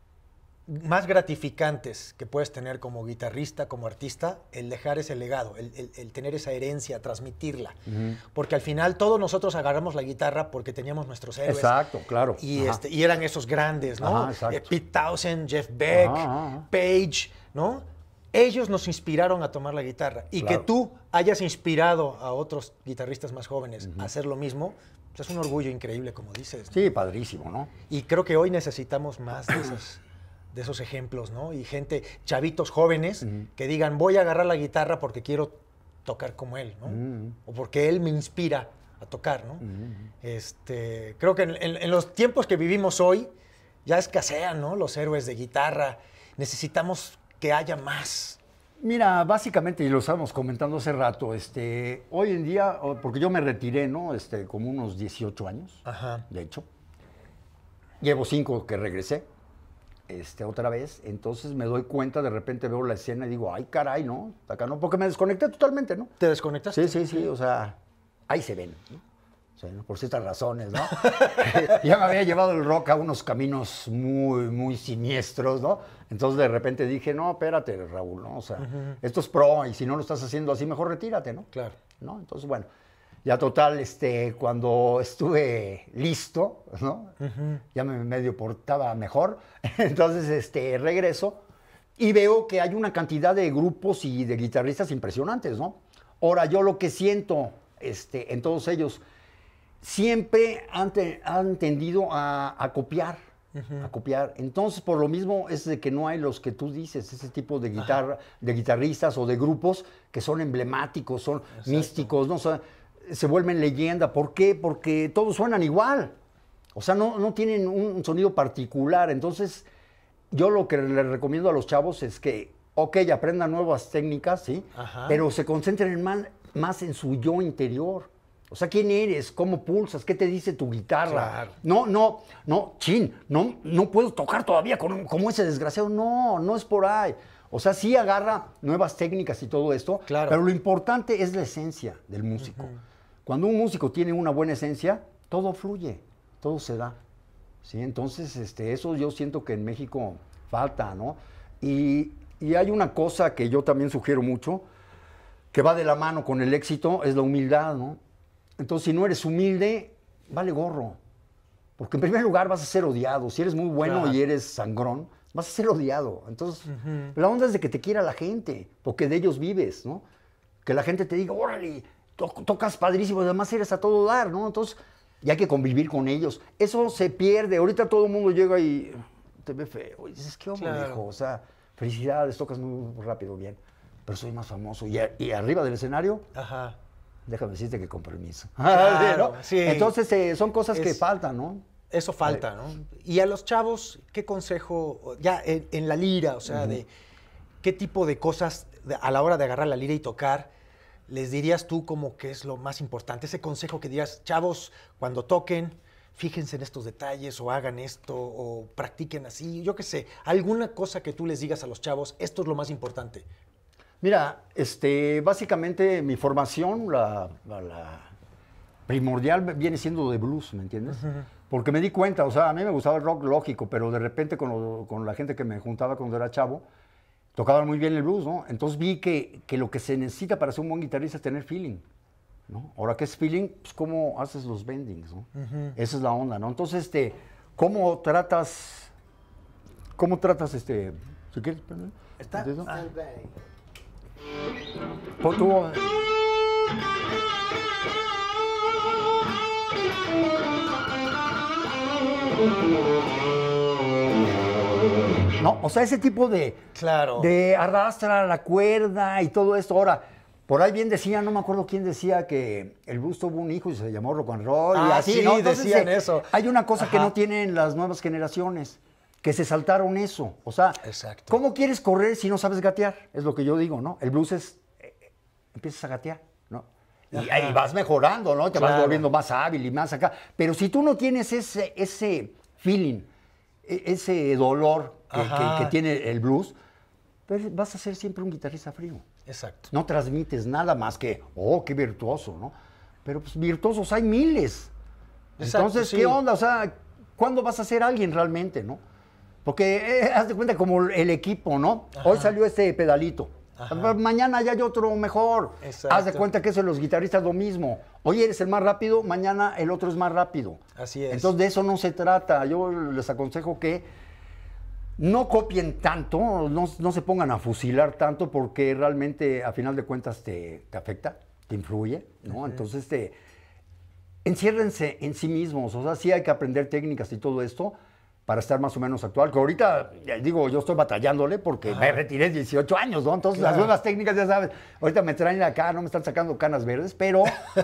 más gratificantes que puedes tener como guitarrista, como artista, el dejar ese legado, el tener esa herencia, transmitirla. Porque al final todos nosotros agarramos la guitarra porque teníamos nuestros héroes. Exacto, claro. Y, Ajá. y eran esos grandes, ¿no? Ajá, exacto. Pete Townshend, Jeff Beck, Ajá. Page, ¿no? Ellos nos inspiraron a tomar la guitarra. Y Claro. que tú hayas inspirado a otros guitarristas más jóvenes a hacer lo mismo, pues es un orgullo increíble, como dices, ¿no? Sí, padrísimo, ¿no? Y creo que hoy necesitamos más de esos ejemplos, ¿no? Y gente, chavitos jóvenes, que digan, voy a agarrar la guitarra porque quiero tocar como él, ¿no? O porque él me inspira a tocar, ¿no? Creo que en los tiempos que vivimos hoy, ya escasean, ¿no? Los héroes de guitarra. Necesitamos que haya más. Mira, básicamente, y lo estábamos comentando hace rato, hoy en día, porque yo me retiré, ¿no? Como unos 18 años, Ajá. de hecho. Llevo 5 que regresé, otra vez. Entonces me doy cuenta, de repente veo la escena y digo, ay, caray, ¿no? Acá no, porque me desconecté totalmente, ¿no? ¿Te desconectaste? Sí, o sea, ahí se ven, ¿no? O sea, por ciertas razones, ¿no? Ya me había llevado el rock a unos caminos muy, muy siniestros, ¿no? Entonces de repente dije, no, espérate, Raúl, ¿no? O sea, esto es pro y si no lo estás haciendo así, mejor retírate, ¿no? Claro. ¿No? Entonces, bueno, ya total, cuando estuve listo, ¿no? Ya me medio portaba mejor, entonces regreso y veo que hay una cantidad de grupos y de guitarristas impresionantes, ¿no? Ahora, yo lo que siento en todos ellos, siempre han tendido a copiar, a copiar. Entonces, por lo mismo es de que no hay los que tú dices, ese tipo de de guitarristas o de grupos que son emblemáticos, son místicos, ¿no? O sea, se vuelven leyenda. ¿Por qué? Porque todos suenan igual. O sea, no tienen un sonido particular. Entonces, yo lo que les recomiendo a los chavos es que, ok, aprendan nuevas técnicas, ¿sí? Ajá. Pero se concentren más en su yo interior. O sea, ¿quién eres? ¿Cómo pulsas? ¿Qué te dice tu guitarra? Claro. No puedo tocar todavía como ese desgraciado. No es por ahí. O sea, sí agarra nuevas técnicas y todo esto, Claro. pero lo importante es la esencia del músico. Cuando un músico tiene una buena esencia, todo fluye, todo se da. ¿Sí? Entonces, eso yo siento que en México falta, ¿no? Y hay una cosa que yo también sugiero mucho, que va de la mano con el éxito, es la humildad, ¿no? Entonces, si no eres humilde, vale gorro. Porque en primer lugar vas a ser odiado. Si eres muy bueno Claro. y eres sangrón, vas a ser odiado. Entonces, la onda es de que te quiera la gente, porque de ellos vives, ¿no? Que la gente te diga, órale, tocas padrísimo, además eres a todo dar, ¿no? Entonces, ya hay que convivir con ellos. Eso se pierde. Ahorita todo el mundo llega y te ve feo. Y dices, ¿qué hombre, Claro. hijo? O sea, felicidades, tocas muy rápido, bien. Pero soy más famoso. Y arriba del escenario, Ajá. déjame decirte que con permiso. Claro, ¿no? sí. Entonces, son cosas que Es- faltan, ¿no? Eso falta, ¿no? Y a los chavos, ¿qué consejo, ya en la lira, o sea, de qué tipo de cosas a la hora de agarrar la lira y tocar, les dirías tú como que es lo más importante? Ese consejo que dirías, chavos, cuando toquen, fíjense en estos detalles o hagan esto o practiquen así, yo qué sé, alguna cosa que tú les digas a los chavos, esto es lo más importante. Mira, básicamente mi formación, la primordial viene siendo de blues, ¿me entiendes? Porque me di cuenta, o sea, a mí me gustaba el rock lógico, pero de repente con la gente que me juntaba cuando era chavo, tocaban muy bien el blues, ¿no? Entonces vi que lo que se necesita para ser un buen guitarrista es tener feeling, ¿no? Ahora, ¿qué es feeling? Pues cómo haces los bendings, ¿no? Esa es la onda, ¿no? Entonces, ¿cómo tratas, si quieres, ¿Está? Pon tu... No, o sea, ese tipo de... Claro. De arrastra la cuerda y todo esto. Ahora, por ahí bien decía, no me acuerdo quién decía que el blues tuvo un hijo y se llamó rock and roll y así, sí, ¿no? Entonces, decían eso. Hay una cosa que no tienen las nuevas generaciones, que se saltaron eso. O sea, Exacto. ¿cómo quieres correr si no sabes gatear? Es lo que yo digo, ¿no? El blues es... empiezas a gatear, ¿no? Y ahí vas mejorando, ¿no? Te vas volviendo más hábil y más acá. Pero si tú no tienes ese feeling, ese dolor que tiene el blues, pues vas a ser siempre un guitarrista frío. Exacto. No transmites nada más que, oh, qué virtuoso, ¿no? Pero pues virtuosos hay miles. Exacto, Entonces, sí. ¿qué onda? O sea, ¿cuándo vas a ser alguien realmente, no? Porque haz de cuenta como el equipo, ¿no? Hoy salió este pedalito. Mañana ya hay otro mejor. Exacto. Haz de cuenta que eso en los guitarristas lo mismo. Hoy eres el más rápido, mañana el otro es más rápido. Así es. Entonces de eso no se trata. Yo les aconsejo que no copien tanto, no se pongan a fusilar tanto porque realmente a final de cuentas te afecta, te influye, ¿no? Entonces enciérrense en sí mismos. O sea, sí hay que aprender técnicas y todo esto para estar más o menos actual, que ahorita, digo, yo estoy batallándole porque me retiré 18 años, ¿no? Entonces las nuevas técnicas, ya sabes, ahorita me traen acá, no me están sacando canas verdes, pero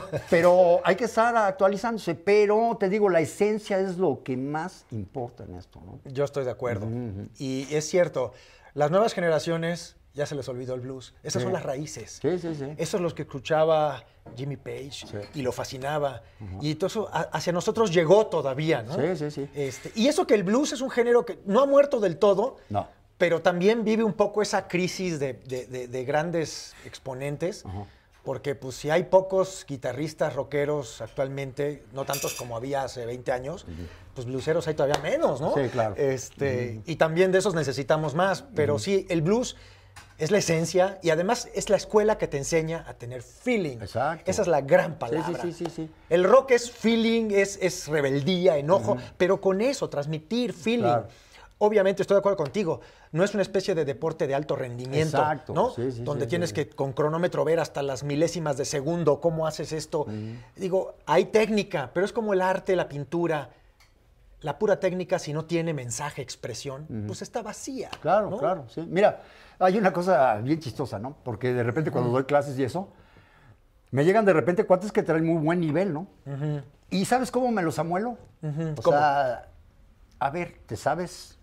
hay que estar actualizándose, pero te digo, la esencia es lo que más importa en esto, ¿no? Yo estoy de acuerdo. Y es cierto, las nuevas generaciones ya se les olvidó el blues. Esas son las raíces. Sí. Eso es lo que escuchaba Jimmy Page y lo fascinaba. Y todo eso hacia nosotros llegó todavía, ¿no? Sí. Y eso que el blues es un género que no ha muerto del todo, No. pero también vive un poco esa crisis de grandes exponentes. Porque pues si hay pocos guitarristas rockeros actualmente, no tantos como había hace 20 años, pues blueseros hay todavía menos, ¿no? Sí, claro. Y también de esos necesitamos más. Pero sí, el blues es la esencia y además es la escuela que te enseña a tener feeling. Exacto. Esa es la gran palabra. Sí. El rock es feeling, es rebeldía, enojo, pero con eso, transmitir feeling. Claro. Obviamente estoy de acuerdo contigo, no es una especie de deporte de alto rendimiento, Exacto. ¿no? Sí, Donde tienes que con cronómetro ver hasta las milésimas de segundo cómo haces esto. Digo, hay técnica, pero es como el arte, la pintura. La pura técnica, si no tiene mensaje, expresión, pues está vacía. Claro, ¿no? claro, sí. Mira, hay una cosa bien chistosa, ¿no? Porque de repente cuando doy clases y eso, me llegan de repente cuates que traen muy buen nivel, ¿no? ¿Y sabes cómo me los amuelo? O ¿Cómo? sea, a ver, ¿te sabes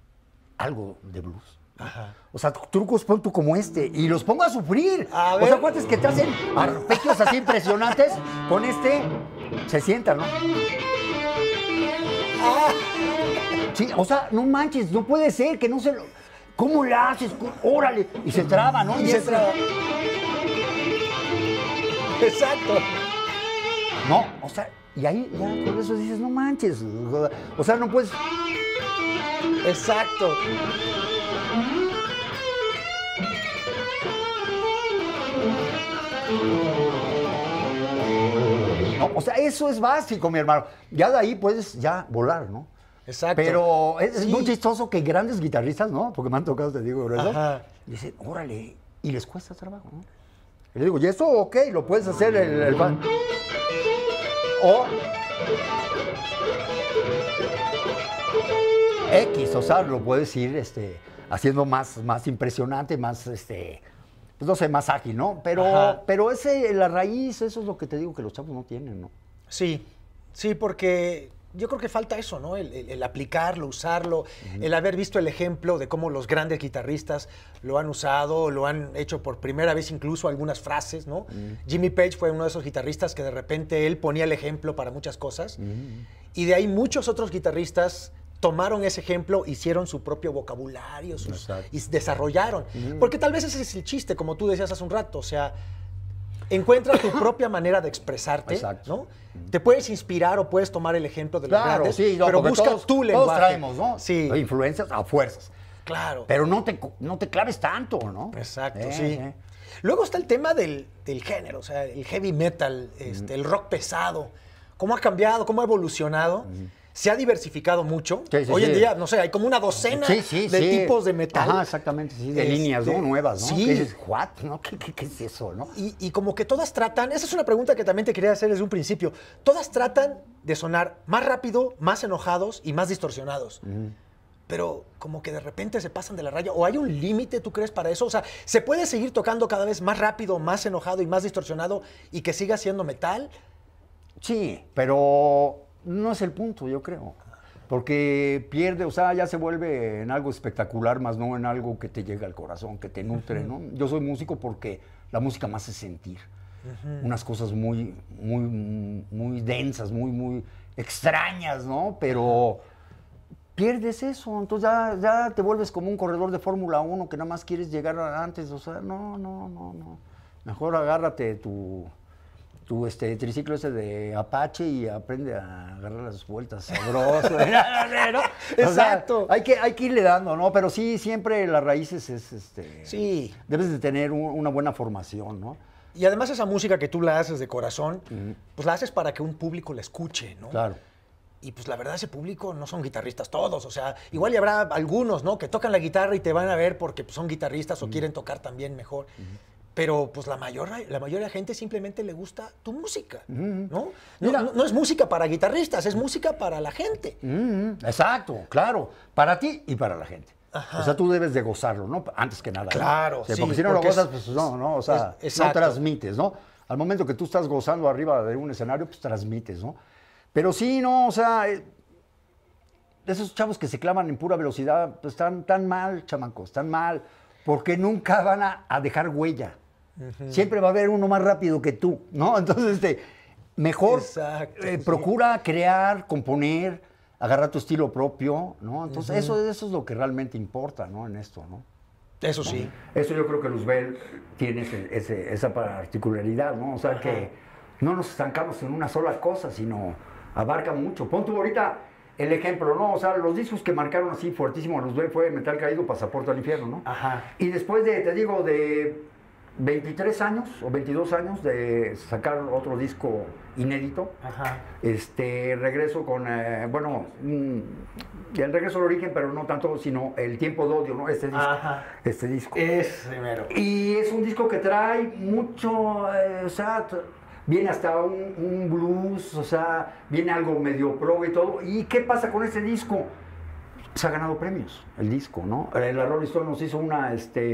algo de blues? O sea, trucos pon tú como este y los pongo a sufrir. A O ver. sea, cuates que te hacen arpegios así impresionantes, con este se sientan, ¿no? Sí, o sea, no manches, no puede ser que no se lo... ¿Cómo le haces? Órale. Y se traba, ¿no? Y se traba. Exacto. No, o sea, y ahí ya por eso dices, no manches. O sea, no puedes... Exacto. No, o sea, eso es básico, mi hermano. Ya de ahí puedes ya volar, ¿no? Exacto. Pero es Sí. muy chistoso que grandes guitarristas, ¿no? Porque me han tocado, te digo, gruesos, Ajá. dicen, órale, y les cuesta trabajo, ¿no? Y le digo, y eso, ok, lo puedes hacer o X, o sea, lo puedes ir haciendo más impresionante, más, pues no sé, más ágil, ¿no? Ajá. Pero la raíz, eso es lo que te digo que los chavos no tienen, ¿no? Sí, porque yo creo que falta eso, ¿no? El aplicarlo, usarlo, el haber visto el ejemplo de cómo los grandes guitarristas lo han usado, lo han hecho por primera vez incluso algunas frases, ¿no? Jimmy Page fue uno de esos guitarristas que de repente él ponía el ejemplo para muchas cosas Y de ahí muchos otros guitarristas tomaron ese ejemplo, hicieron su propio vocabulario y desarrollaron. Porque tal vez ese es el chiste, como tú decías hace un rato, o sea, encuentra tu propia manera de expresarte, ¿no? Te puedes inspirar o puedes tomar el ejemplo de los grandes, sí, no, pero busca tu lenguaje. Todos traemos, ¿no? Sí. Influencias a fuerzas. Claro. Pero no te claves tanto, ¿no? Exacto, sí. Luego está el tema del género, o sea, el heavy metal, el rock pesado. ¿Cómo ha cambiado? ¿Cómo ha evolucionado? Se ha diversificado mucho. Hoy en día, no sé, hay como una docena de tipos de metal. Ajá, exactamente, sí, de líneas, ¿no? Nuevas, ¿no? Sí. ¿Qué dices? ¿What? ¿No? ¿Qué es eso, no? Y como que todas tratan, esa es una pregunta que también te quería hacer desde un principio, todas tratan de sonar más rápido, más enojados y más distorsionados. Pero como que de repente se pasan de la raya. ¿O hay un límite, tú crees, para eso? O sea, ¿se puede seguir tocando cada vez más rápido, más enojado y más distorsionado y que siga siendo metal? Sí, pero no es el punto, yo creo. Porque pierde, o sea, ya se vuelve en algo espectacular, más no en algo que te llega al corazón, que te nutre, ¿no? Yo soy músico porque la música me hace sentir unas cosas muy densas, muy extrañas, ¿no? Pero pierdes eso, entonces ya te vuelves como un corredor de Fórmula 1 que nada más quieres llegar antes, o sea, no. Mejor agárrate tu triciclo ese de Apache y aprende a agarrar las vueltas sabroso. ¿No? Exacto. O sea, hay que irle dando, ¿no? Pero sí, siempre las raíces es Sí. Debes de tener una buena formación, ¿no? Y además esa música que tú la haces de corazón, pues la haces para que un público la escuche, ¿no? Claro. Y pues la verdad ese público no son guitarristas todos, o sea, igual y habrá algunos, ¿no? Que tocan la guitarra y te van a ver porque pues, son guitarristas o quieren tocar también mejor. Pero pues la mayoría de gente simplemente le gusta tu música, ¿no? No es música para guitarristas, es música para la gente. Exacto, claro. Para ti y para la gente. Ajá. O sea, tú debes de gozarlo, ¿no? Antes que nada. Claro, ¿no? Sí, sí, porque si no lo porque gozas, pues no, o sea, no exacto. transmites, ¿no? Al momento que tú estás gozando arriba de un escenario, pues transmites, ¿no? Pero sí, no, o sea, esos chavos que se clavan en pura velocidad, pues están tan mal, chamacos, están mal, porque nunca van a dejar huella. Siempre va a haber uno más rápido que tú, ¿no? Entonces, mejor procura crear, componer, agarrar tu estilo propio, ¿no? Entonces, eso es lo que realmente importa, ¿no? En esto, ¿no? Eso sí. ¿No? Eso yo creo que Luzbel tiene esa particularidad, ¿no? O sea, que no nos estancamos en una sola cosa, sino abarca mucho. Pon tú ahorita el ejemplo, ¿no? O sea, los discos que marcaron así fuertísimo a Luzbel fue Metal Caído, Pasaporte al Infierno, ¿no? Ajá. Y después de 23 años o 22 años de sacar otro disco inédito, regreso con, el regreso al origen, pero no tanto, sino El Tiempo de Odio, ¿no? Este disco. Es primero. Y es un disco que trae mucho, o sea, viene hasta un blues, o sea, viene algo medio prog y todo. ¿Y qué pasa con ese disco? Se ha ganado premios, el disco, ¿no? La Rolling Stone nos hizo una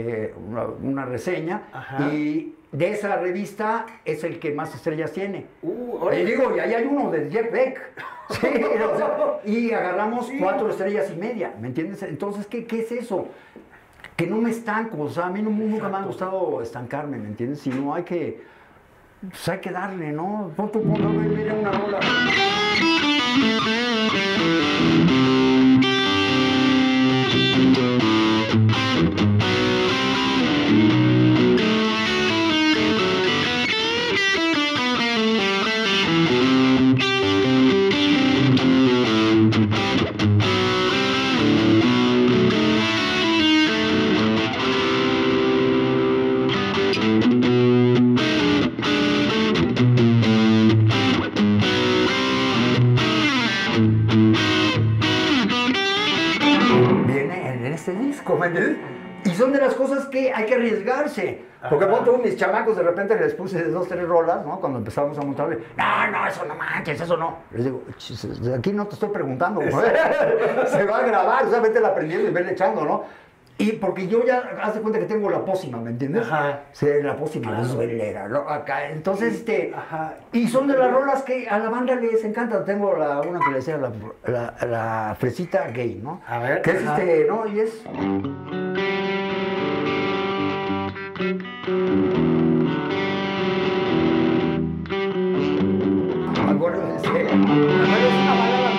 reseña y de esa revista es el que más estrellas tiene. Y digo, y ahí hay uno de Jeff Beck. Sí, o sea, y agarramos 4 estrellas y media, ¿me entiendes? Entonces, ¿qué es eso? Que no me estanco, o sea, a mí nunca me ha gustado estancarme, ¿me entiendes? Sino hay que darle, ¿no? Ponte una rola. ¿Me entiendes? Y son de las cosas que hay que arriesgarse. Porque pongo mis chamacos, de repente les puse 2, 3 rolas, ¿no? Cuando empezamos a montarle, no, eso no manches, eso no. Les digo, aquí no te estoy preguntando, ¿no? Se va a grabar, o sea, vete aprendiendo y vete echando, ¿no? Y porque yo ya, haz de cuenta que tengo la pócima, ¿me entiendes? Sí, la pócima es velera, ¿no? Acá, entonces, y son de las rolas que a la banda les encanta. Tengo una que le decía la fresita gay, ¿no? A ver. Que es ¿no? Y es... Bueno, es una balada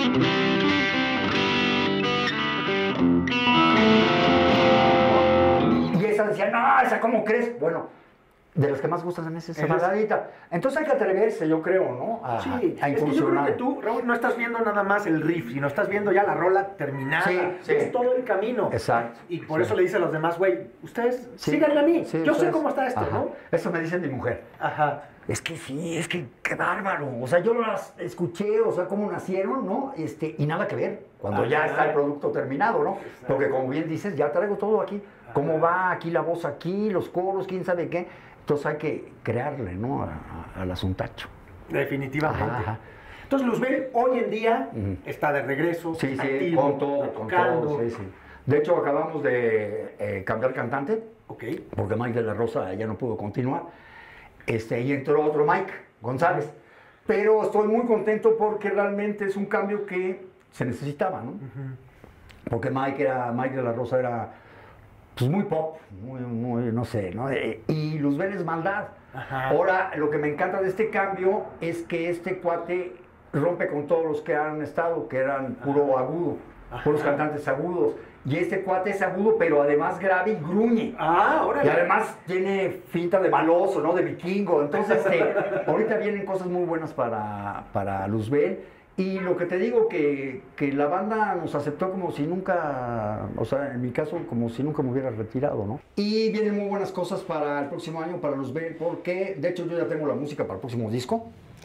Y esa decía, no, esa, ¿cómo crees? Bueno, de las que más gustan es esa baladita. Entonces hay que atreverse, yo creo, ¿no? A Es que yo creo incursionar. que tú, Raúl, no estás viendo nada más el riff, sino estás viendo ya la rola terminada. Sí. Es todo el camino. Exacto. Y por eso le dice a los demás, güey, ustedes síganme a mí. Sí, Yo sé ustedes- cómo está esto, Ajá. ¿no? Eso me dice mi mujer. Ajá. Es que sí, es que qué bárbaro. O sea, yo las escuché, o sea, cómo nacieron, ¿no? Y nada que ver, cuando ya está el producto terminado, ¿no? Porque como bien dices, ya traigo todo aquí. ¿Cómo va aquí la voz aquí, los coros, quién sabe qué? Entonces hay que crearle, ¿no? Al asuntacho. Definitivamente. Ajá. Entonces, Luzbel hoy en día está de regreso, Sí, sí, activo, con todo, está con tocando. todo, sí, sí. De hecho, acabamos de cambiar cantante, Ok. porque Mike de la Rosa ya no pudo continuar. Y entró otro Mike González. Pero estoy muy contento porque realmente es un cambio que se necesitaba, ¿no? Porque Mike de la Rosa era pues muy pop, muy no sé, ¿no? Y Luzbel es maldad. Ajá. Ahora, lo que me encanta de este cambio es que este cuate rompe con todos los que han estado, que eran puro agudo, puros cantantes agudos. Y este cuate es agudo, pero además grave y gruñe. Ah, Y órale. además tiene finta de maloso, ¿no? De vikingo. Entonces, ahorita vienen cosas muy buenas para Luzbel. Y lo que te digo, que la banda nos aceptó como si nunca, o sea, en mi caso, como si nunca me hubiera retirado, ¿no? Y vienen muy buenas cosas para el próximo año, para Luzbel, porque, de hecho, yo ya tengo la música para el próximo disco.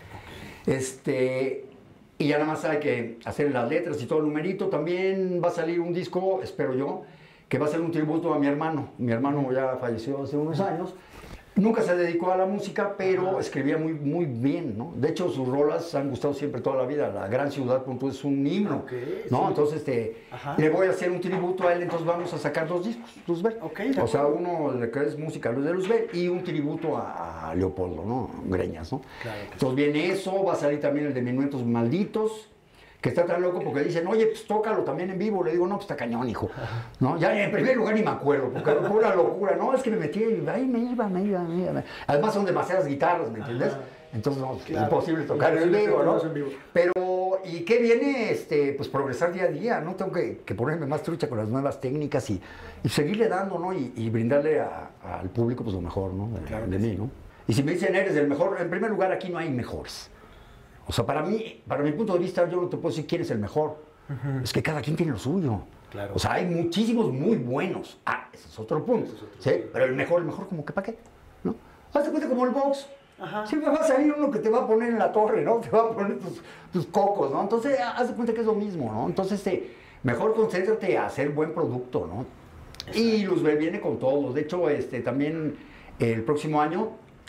Y ya nada más hay que hacer las letras y todo el numerito. También va a salir un disco, espero yo, que va a ser un tributo a mi hermano. Mi hermano ya falleció hace unos años. Nunca se dedicó a la música, pero escribía muy, muy bien, ¿no? De hecho, sus rolas han gustado siempre toda la vida. La Gran Ciudad, punto, es un himno, Ok, ¿no? sí. Entonces, le voy a hacer un tributo a él, entonces vamos a sacar 2 discos, Luzbel. Ok, de o sea, uno de que es música de Luzbel y un tributo a Leopoldo, ¿no? Greñas, ¿no? Claro que sí. Entonces viene eso, va a salir también el de Minutos Malditos, que está tan loco porque dicen, oye, pues tócalo también en vivo. Le digo, no, pues está cañón, hijo. ¿No? Ya en primer lugar ni me acuerdo, porque fue una locura. No, es que me metí y ahí me iba. Además son demasiadas guitarras, ¿me entiendes? Entonces no, es imposible tocar en Imposible vivo, ¿no? tocarlos en vivo. Pero, ¿y qué viene? Pues progresar día a día, ¿no? Tengo que ponerme más trucha con las nuevas técnicas y seguirle dando, ¿no? Y brindarle al público, pues lo mejor, ¿no? De mí, ¿no? Y si me dicen, eres el mejor, en primer lugar, aquí no hay mejores. O sea, para mi punto de vista, yo no te puedo decir quién es el mejor. Es que cada quien tiene lo suyo. Claro. O sea, hay muchísimos muy buenos. Ese es otro punto. ¿Sí? Pero el mejor, como que ¿para qué? ¿No? Hazte cuenta como el box. Ajá. Siempre va a salir uno que te va a poner en la torre, ¿no? Te va a poner tus cocos, ¿no? Entonces, haz de cuenta que es lo mismo, ¿no? Entonces, mejor concéntrate a hacer buen producto, ¿no? Y Luzbel viene con todo. De hecho, también el próximo año,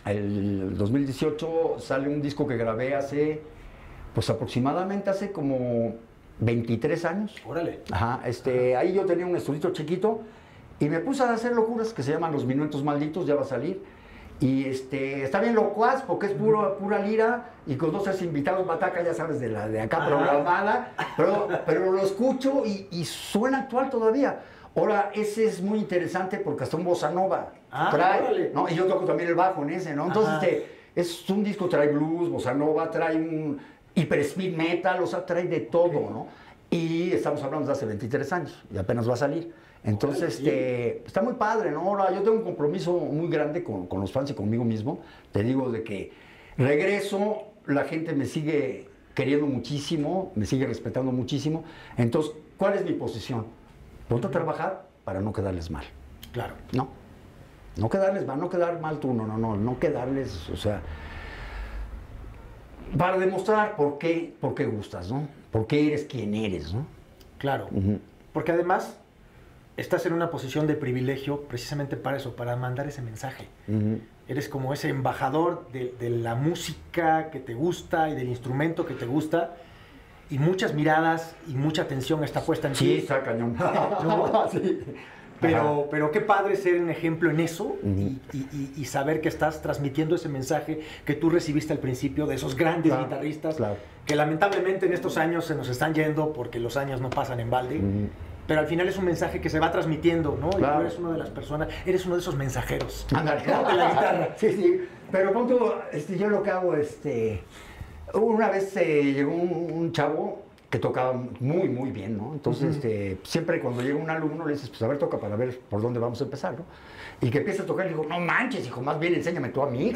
el 2018, sale un disco que grabé pues aproximadamente hace como 23 años. Órale. Ajá, ahí yo tenía un estudito chiquito y me puse a hacer locuras que se llaman Los Minutos Malditos, ya va a salir. Y está bien locuaz porque es pura lira y con 2 o 3 invitados, bataca, ya sabes, de acá programada, pero lo escucho y suena actual todavía. Ahora, ese es muy interesante porque hasta un bossa nova trae, órale. ¿no? Y yo toco también el bajo en ese, ¿no? Entonces, es un disco, trae blues, bossa nova, trae un hiper speed metal, o sea, trae de todo, ¿no? Y estamos hablando de hace 23 años y apenas va a salir. Entonces, está muy padre, ¿no? Ahora, yo tengo un compromiso muy grande con los fans y conmigo mismo. Te digo de que regreso, la gente me sigue queriendo muchísimo, me sigue respetando muchísimo. Entonces, ¿cuál es mi posición? Ponte a trabajar para no quedarles mal. Claro. No quedarles mal, no quedar mal tú, no quedarles, o sea, para demostrar por qué gustas, ¿no? Por qué eres quien eres, ¿no? Claro. Porque además estás en una posición de privilegio precisamente para eso, para mandar ese mensaje. Eres como ese embajador de la música que te gusta y del instrumento que te gusta. Y muchas miradas y mucha atención está puesta en ti. Sí, está cañón. Sí. Pero qué padre ser un ejemplo en eso y saber que estás transmitiendo ese mensaje que tú recibiste al principio de esos grandes guitarristas que lamentablemente en estos años se nos están yendo porque los años no pasan en balde. Pero al final es un mensaje que se va transmitiendo, ¿no? Claro. Y tú eres una de las personas, eres uno de esos mensajeros. Ándale. De la guitarra. Sí. Pero pon tú, yo lo que hago, una vez llegó un chavo que tocaba muy, muy bien, ¿no? Entonces, siempre cuando llega un alumno le dices, pues a ver, toca para ver por dónde vamos a empezar, ¿no? Y que empieza a tocar, le digo, no manches, hijo, más bien enséñame tú a mí,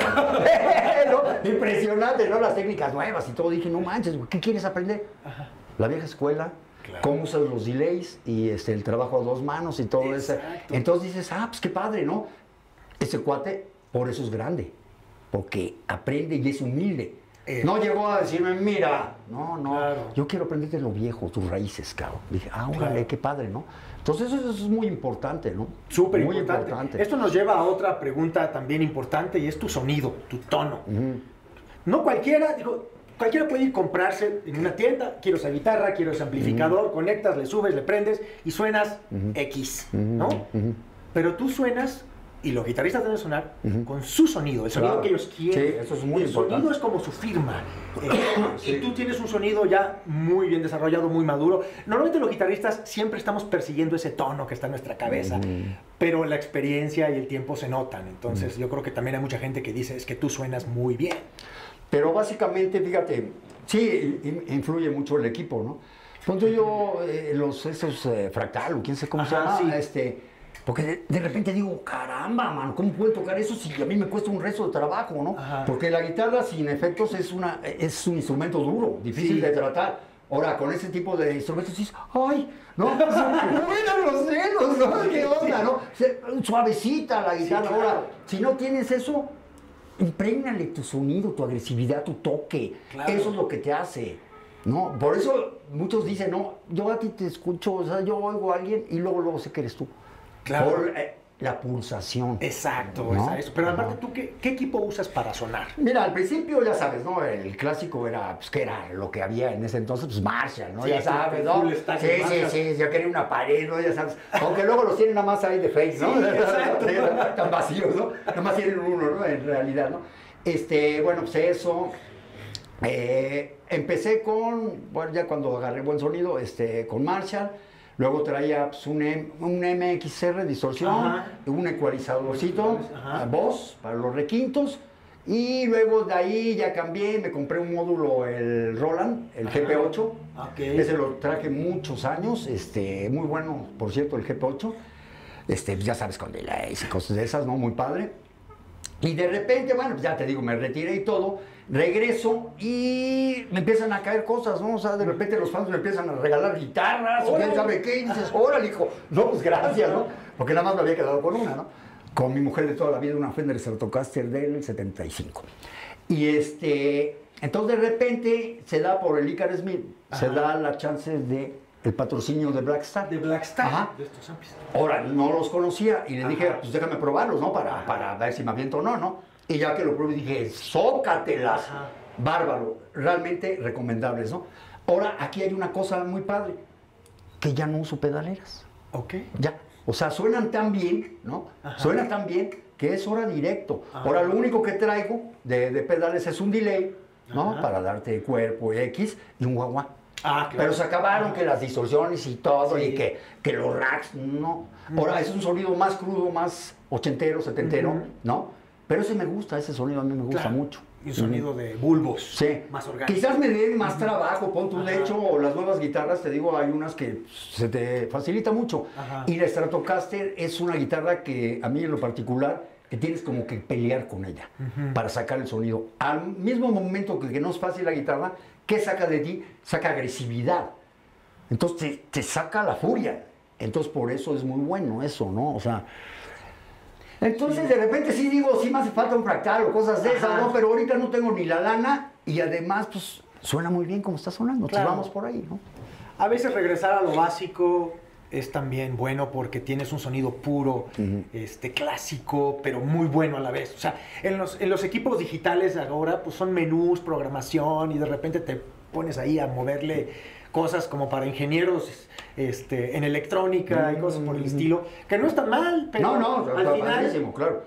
¿no? Impresionante, ¿no? Las técnicas nuevas y todo. Dije, no manches, ¿qué quieres aprender? Ajá. La vieja escuela, claro. Cómo usas los delays y el trabajo a dos manos y todo eso. Entonces dices, pues qué padre, ¿no? Ese cuate, por eso es grande, porque aprende y es humilde. No llegó a decirme, mira, no, claro. Yo quiero aprender de lo viejo, tus raíces, cabrón. Dije, órale, claro. Qué padre, ¿no? Entonces eso es muy importante, ¿no? Súper importante. Esto nos lleva a otra pregunta también importante y es tu sonido, tu tono. No cualquiera, cualquiera puede ir a comprarse en una tienda, quiero esa guitarra, quiero ese amplificador, conectas, le subes, le prendes y suenas X, ¿no? Pero tú suenas... Y los guitarristas deben sonar con su sonido, el sonido que ellos quieren. Sí, eso es muy importante. El sonido es como su firma. Sí. Y tú tienes un sonido ya muy bien desarrollado, muy maduro. Normalmente los guitarristas siempre estamos persiguiendo ese tono que está en nuestra cabeza, pero la experiencia y el tiempo se notan. Entonces yo creo que también hay mucha gente que dice, es que tú suenas muy bien. Pero básicamente, fíjate, sí, influye mucho el equipo, ¿no? Ponte yo esos Fractal, o quién sé cómo se llama, sí. Porque de repente digo, caramba, mano, ¿cómo puedo tocar eso si a mí me cuesta un resto de trabajo, ¿no? Ajá. Porque la guitarra sin efectos es un instrumento duro, difícil de tratar. Ahora, con ese tipo de instrumentos dices, ¡ay! ¿No? ¡Mueran los dedos! ¿No? ¿Qué onda, no? Suavecita la guitarra. Sí, claro. Ahora, si no tienes eso, imprégnale tu sonido, tu agresividad, tu toque. Claro. Eso es lo que te hace. ¿No? Por eso muchos dicen, no, yo a ti te escucho, o sea, yo oigo a alguien y luego sé que eres tú. Claro. Por la pulsación. Exacto, ¿no? Eso. Pero aparte, ¿tú qué equipo usas para sonar? Mira, al principio, ya sabes, ¿no? El clásico era, pues, ¿qué era lo que había en ese entonces? Pues Marshall, ¿no? Sí, ya sabes, ¿no? Sí, yo quería una pared, ¿no? Ya sabes. Aunque luego los tienen nada más ahí de fake, ¿no? Sí, exacto. Tan vacíos, ¿no? Nada más tienen uno, ¿no? En realidad, ¿no? Bueno, pues eso. Empecé bueno, ya cuando agarré buen sonido, con Marshall. Luego traía pues, un MXR distorsión, un ecualizadorcito, voz para los requintos. Y luego de ahí ya cambié, me compré un módulo, el Roland, el GP8. Ese lo traje muchos años, muy bueno, por cierto, el GP8. Ya sabes, con delays y cosas de esas, ¿no? Muy padre. Y de repente, bueno, pues ya te digo, me retiré y todo, regreso y me empiezan a caer cosas, ¿no? O sea, de repente los fans me empiezan a regalar guitarras, o quién sabe qué, y dices, órale, hijo, no, pues gracias, ¿no? Porque nada más me había quedado con una, ¿no? Con mi mujer de toda la vida, una Fender Stratocaster del 75. Y entonces de repente se da por el Icar Smith, se da la chance de el patrocinio de Black Star. De Black Star. Ajá. De estos amplis. Ahora, no los conocía y le dije, pues déjame probarlos, ¿no? Para ver si me aviento o no, ¿no? Y ya que lo probé dije, zócatelas. Bárbaro. Realmente recomendables, ¿no? Ahora, aquí hay una cosa muy padre, que ya no uso pedaleras. Ok. Ya. O sea, suenan tan bien, ¿no? Suenan tan bien que es hora directo. Ahora, lo único que traigo de pedales es un delay, ¿no? Para darte cuerpo X y un guagua. Claro. Pero se acabaron que las distorsiones y todo, y que los racks, no. Ahora, es un sonido más crudo, más ochentero, setentero, ¿no? Pero ese me gusta, ese sonido a mí me gusta mucho. Y un sonido de bulbos, más orgánico. Quizás me den más trabajo, pon tú, de hecho, las nuevas guitarras, te digo, hay unas que se te facilita mucho. Y la Stratocaster es una guitarra que, a mí en lo particular, que tienes como que pelear con ella para sacar el sonido. Al mismo momento que no es fácil la guitarra, ¿qué saca de ti? Saca agresividad. Entonces te saca la furia. Entonces por eso es muy bueno eso, ¿no? O sea, entonces de repente sí digo, sí me hace falta un Fractal o cosas de esas, ¿no? Pero ahorita no tengo ni la lana y además pues suena muy bien como está sonando. Entonces vamos por ahí, ¿no? A veces regresar a lo básico es también bueno porque tienes un sonido puro, clásico, pero muy bueno a la vez. O sea, en los equipos digitales ahora pues son menús, programación y de repente te pones ahí a moverle cosas como para ingenieros en electrónica y cosas por el estilo, que no están mal, pero al final, claro.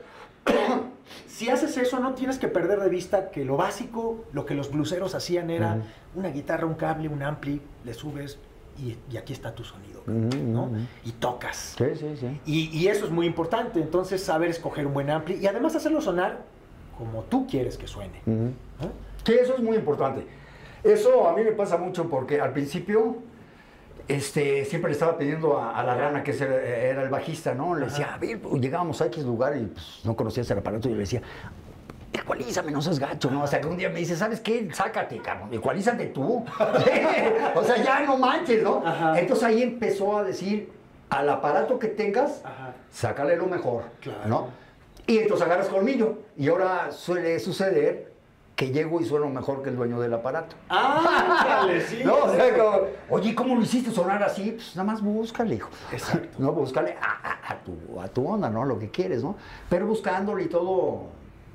Si haces eso no tienes que perder de vista que lo básico, lo que los blueseros hacían era una guitarra, un cable, un ampli, le subes y aquí está tu sonido, ¿no? Y tocas. Sí. Y eso es muy importante, entonces saber escoger un buen ampli y además hacerlo sonar como tú quieres que suene. Sí, eso es muy importante. Eso a mí me pasa mucho porque al principio siempre le estaba pidiendo a la rana, que era el bajista, ¿no? Le decía, a ver, pues, llegábamos a X lugar y pues, no conocías el aparato y le decía, ecualízame, no seas gacho, ¿no? Hasta que un día me dice, ¿sabes qué? Sácate, cabrón, ecualízate tú. O sea, ya no manches, ¿no? Ajá. Entonces ahí empezó a decir, al aparato que tengas, sácale lo mejor, claro, ¿no? Y entonces agarras colmillo. Y ahora suele suceder que llego y sueno mejor que el dueño del aparato. Dale, sí. ¿No? O sea, como, oye, ¿cómo lo hiciste sonar así? Pues nada más búscale, hijo. Exacto. No, búscale a tu onda, ¿no? Lo que quieres, ¿no? Pero buscándole y todo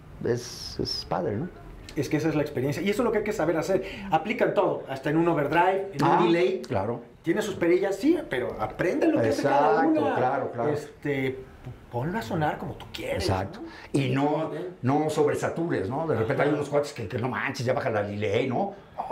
es padre, ¿no? Es que esa es la experiencia. Y eso es lo que hay que saber hacer. Aplican todo, hasta en un overdrive, en un delay. Claro. Tiene sus perillas, sí, pero aprende lo que hace cada una. Claro. Ponlo a sonar como tú quieres. Exacto. ¿No? Y no sobresatures, ¿no? De repente hay unos cuates que no manches, ya bajan la delay, ¿no?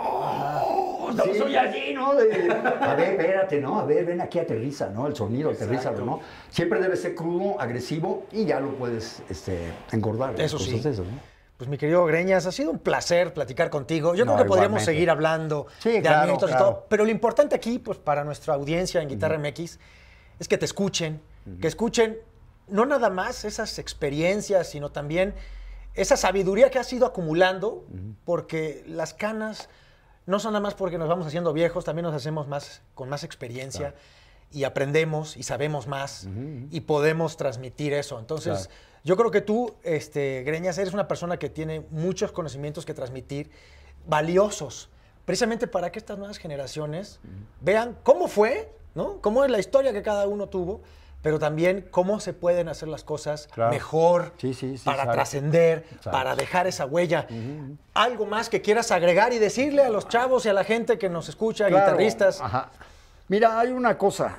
No soy así, ¿no? A ver, espérate, ¿no? A ver, ven aquí, aterriza, ¿no? El sonido, aterrízalo, ¿no? Siempre debe ser crudo, agresivo y ya lo puedes engordar. Eso sí. Eso, ¿no? Pues mi querido Greñas, ha sido un placer platicar contigo. Yo creo que podríamos seguir hablando de anécdotas y todo. Pero lo importante aquí, pues para nuestra audiencia en Guitarra MX, es que te escuchen, que escuchen no nada más esas experiencias, sino también esa sabiduría que has ido acumulando, porque las canas no son nada más porque nos vamos haciendo viejos, también nos hacemos con más experiencia y aprendemos y sabemos más y podemos transmitir eso. Entonces, yo creo que tú, Greñas, eres una persona que tiene muchos conocimientos que transmitir, valiosos, precisamente para que estas nuevas generaciones vean cómo fue, ¿no? Cómo es la historia que cada uno tuvo, pero también cómo se pueden hacer las cosas mejor, para trascender, para dejar esa huella. Algo más que quieras agregar y decirle a los chavos y a la gente que nos escucha, guitarristas. Ajá. Mira, hay una cosa,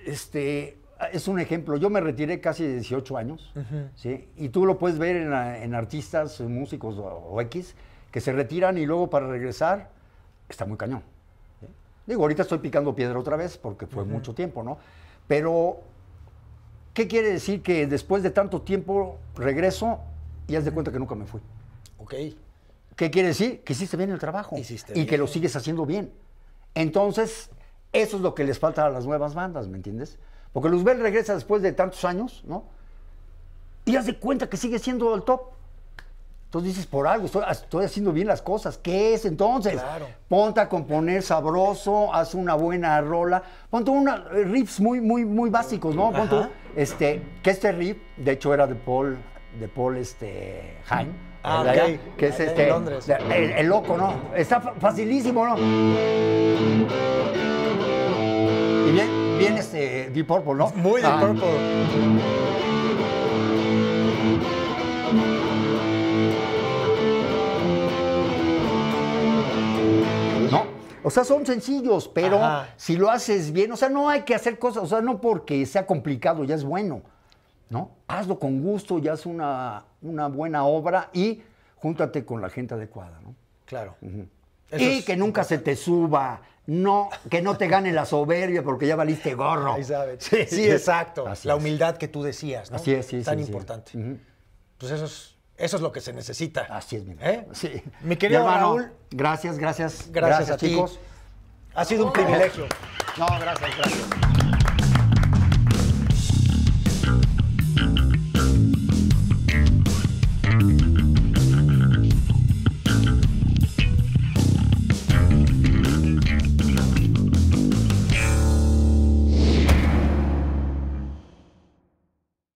es un ejemplo. Yo me retiré casi de 18 años, ¿sí? Y tú lo puedes ver en artistas, músicos o X, que se retiran y luego para regresar está muy cañón, ¿sí? Digo, ahorita estoy picando piedra otra vez porque fue mucho tiempo, ¿no? Pero ¿qué quiere decir? Que después de tanto tiempo regreso y haz de cuenta que nunca me fui. Ok. ¿Qué quiere decir? Que hiciste bien el trabajo. Y que lo sigues haciendo bien. Entonces, eso es lo que les falta a las nuevas bandas, ¿me entiendes? Porque Luzbel regresa después de tantos años, ¿no? Y haz de cuenta que sigue siendo el top. Entonces dices, por algo, estoy haciendo bien las cosas. ¿Qué es entonces? Claro. Ponte a componer sabroso, haz una buena rola. Ponte riffs muy básicos, ¿no? Ponte, que este riff, de hecho, era de Paul Haim. Okay. Que es en Londres. El loco, ¿no? Está facilísimo, ¿no? Y bien Deep Purple, ¿no? Muy Deep Purple. ¿No? O sea, son sencillos, pero si lo haces bien, o sea, no hay que hacer cosas, o sea, no porque sea complicado ya es bueno, ¿no? Hazlo con gusto y haz una buena obra y júntate con la gente adecuada, ¿no? Claro. Y que nunca se te suba, que no te gane la soberbia porque ya valiste gorro. Ahí sabes. Sí, exacto. Así la es. humildad que tú decías, ¿no? Así es, sí. Tan importante. Pues eso es lo que se necesita. Así es, mi Sí. Mi querido hermano, Raúl. Gracias a ti. chicos. Ha sido un privilegio. No, gracias.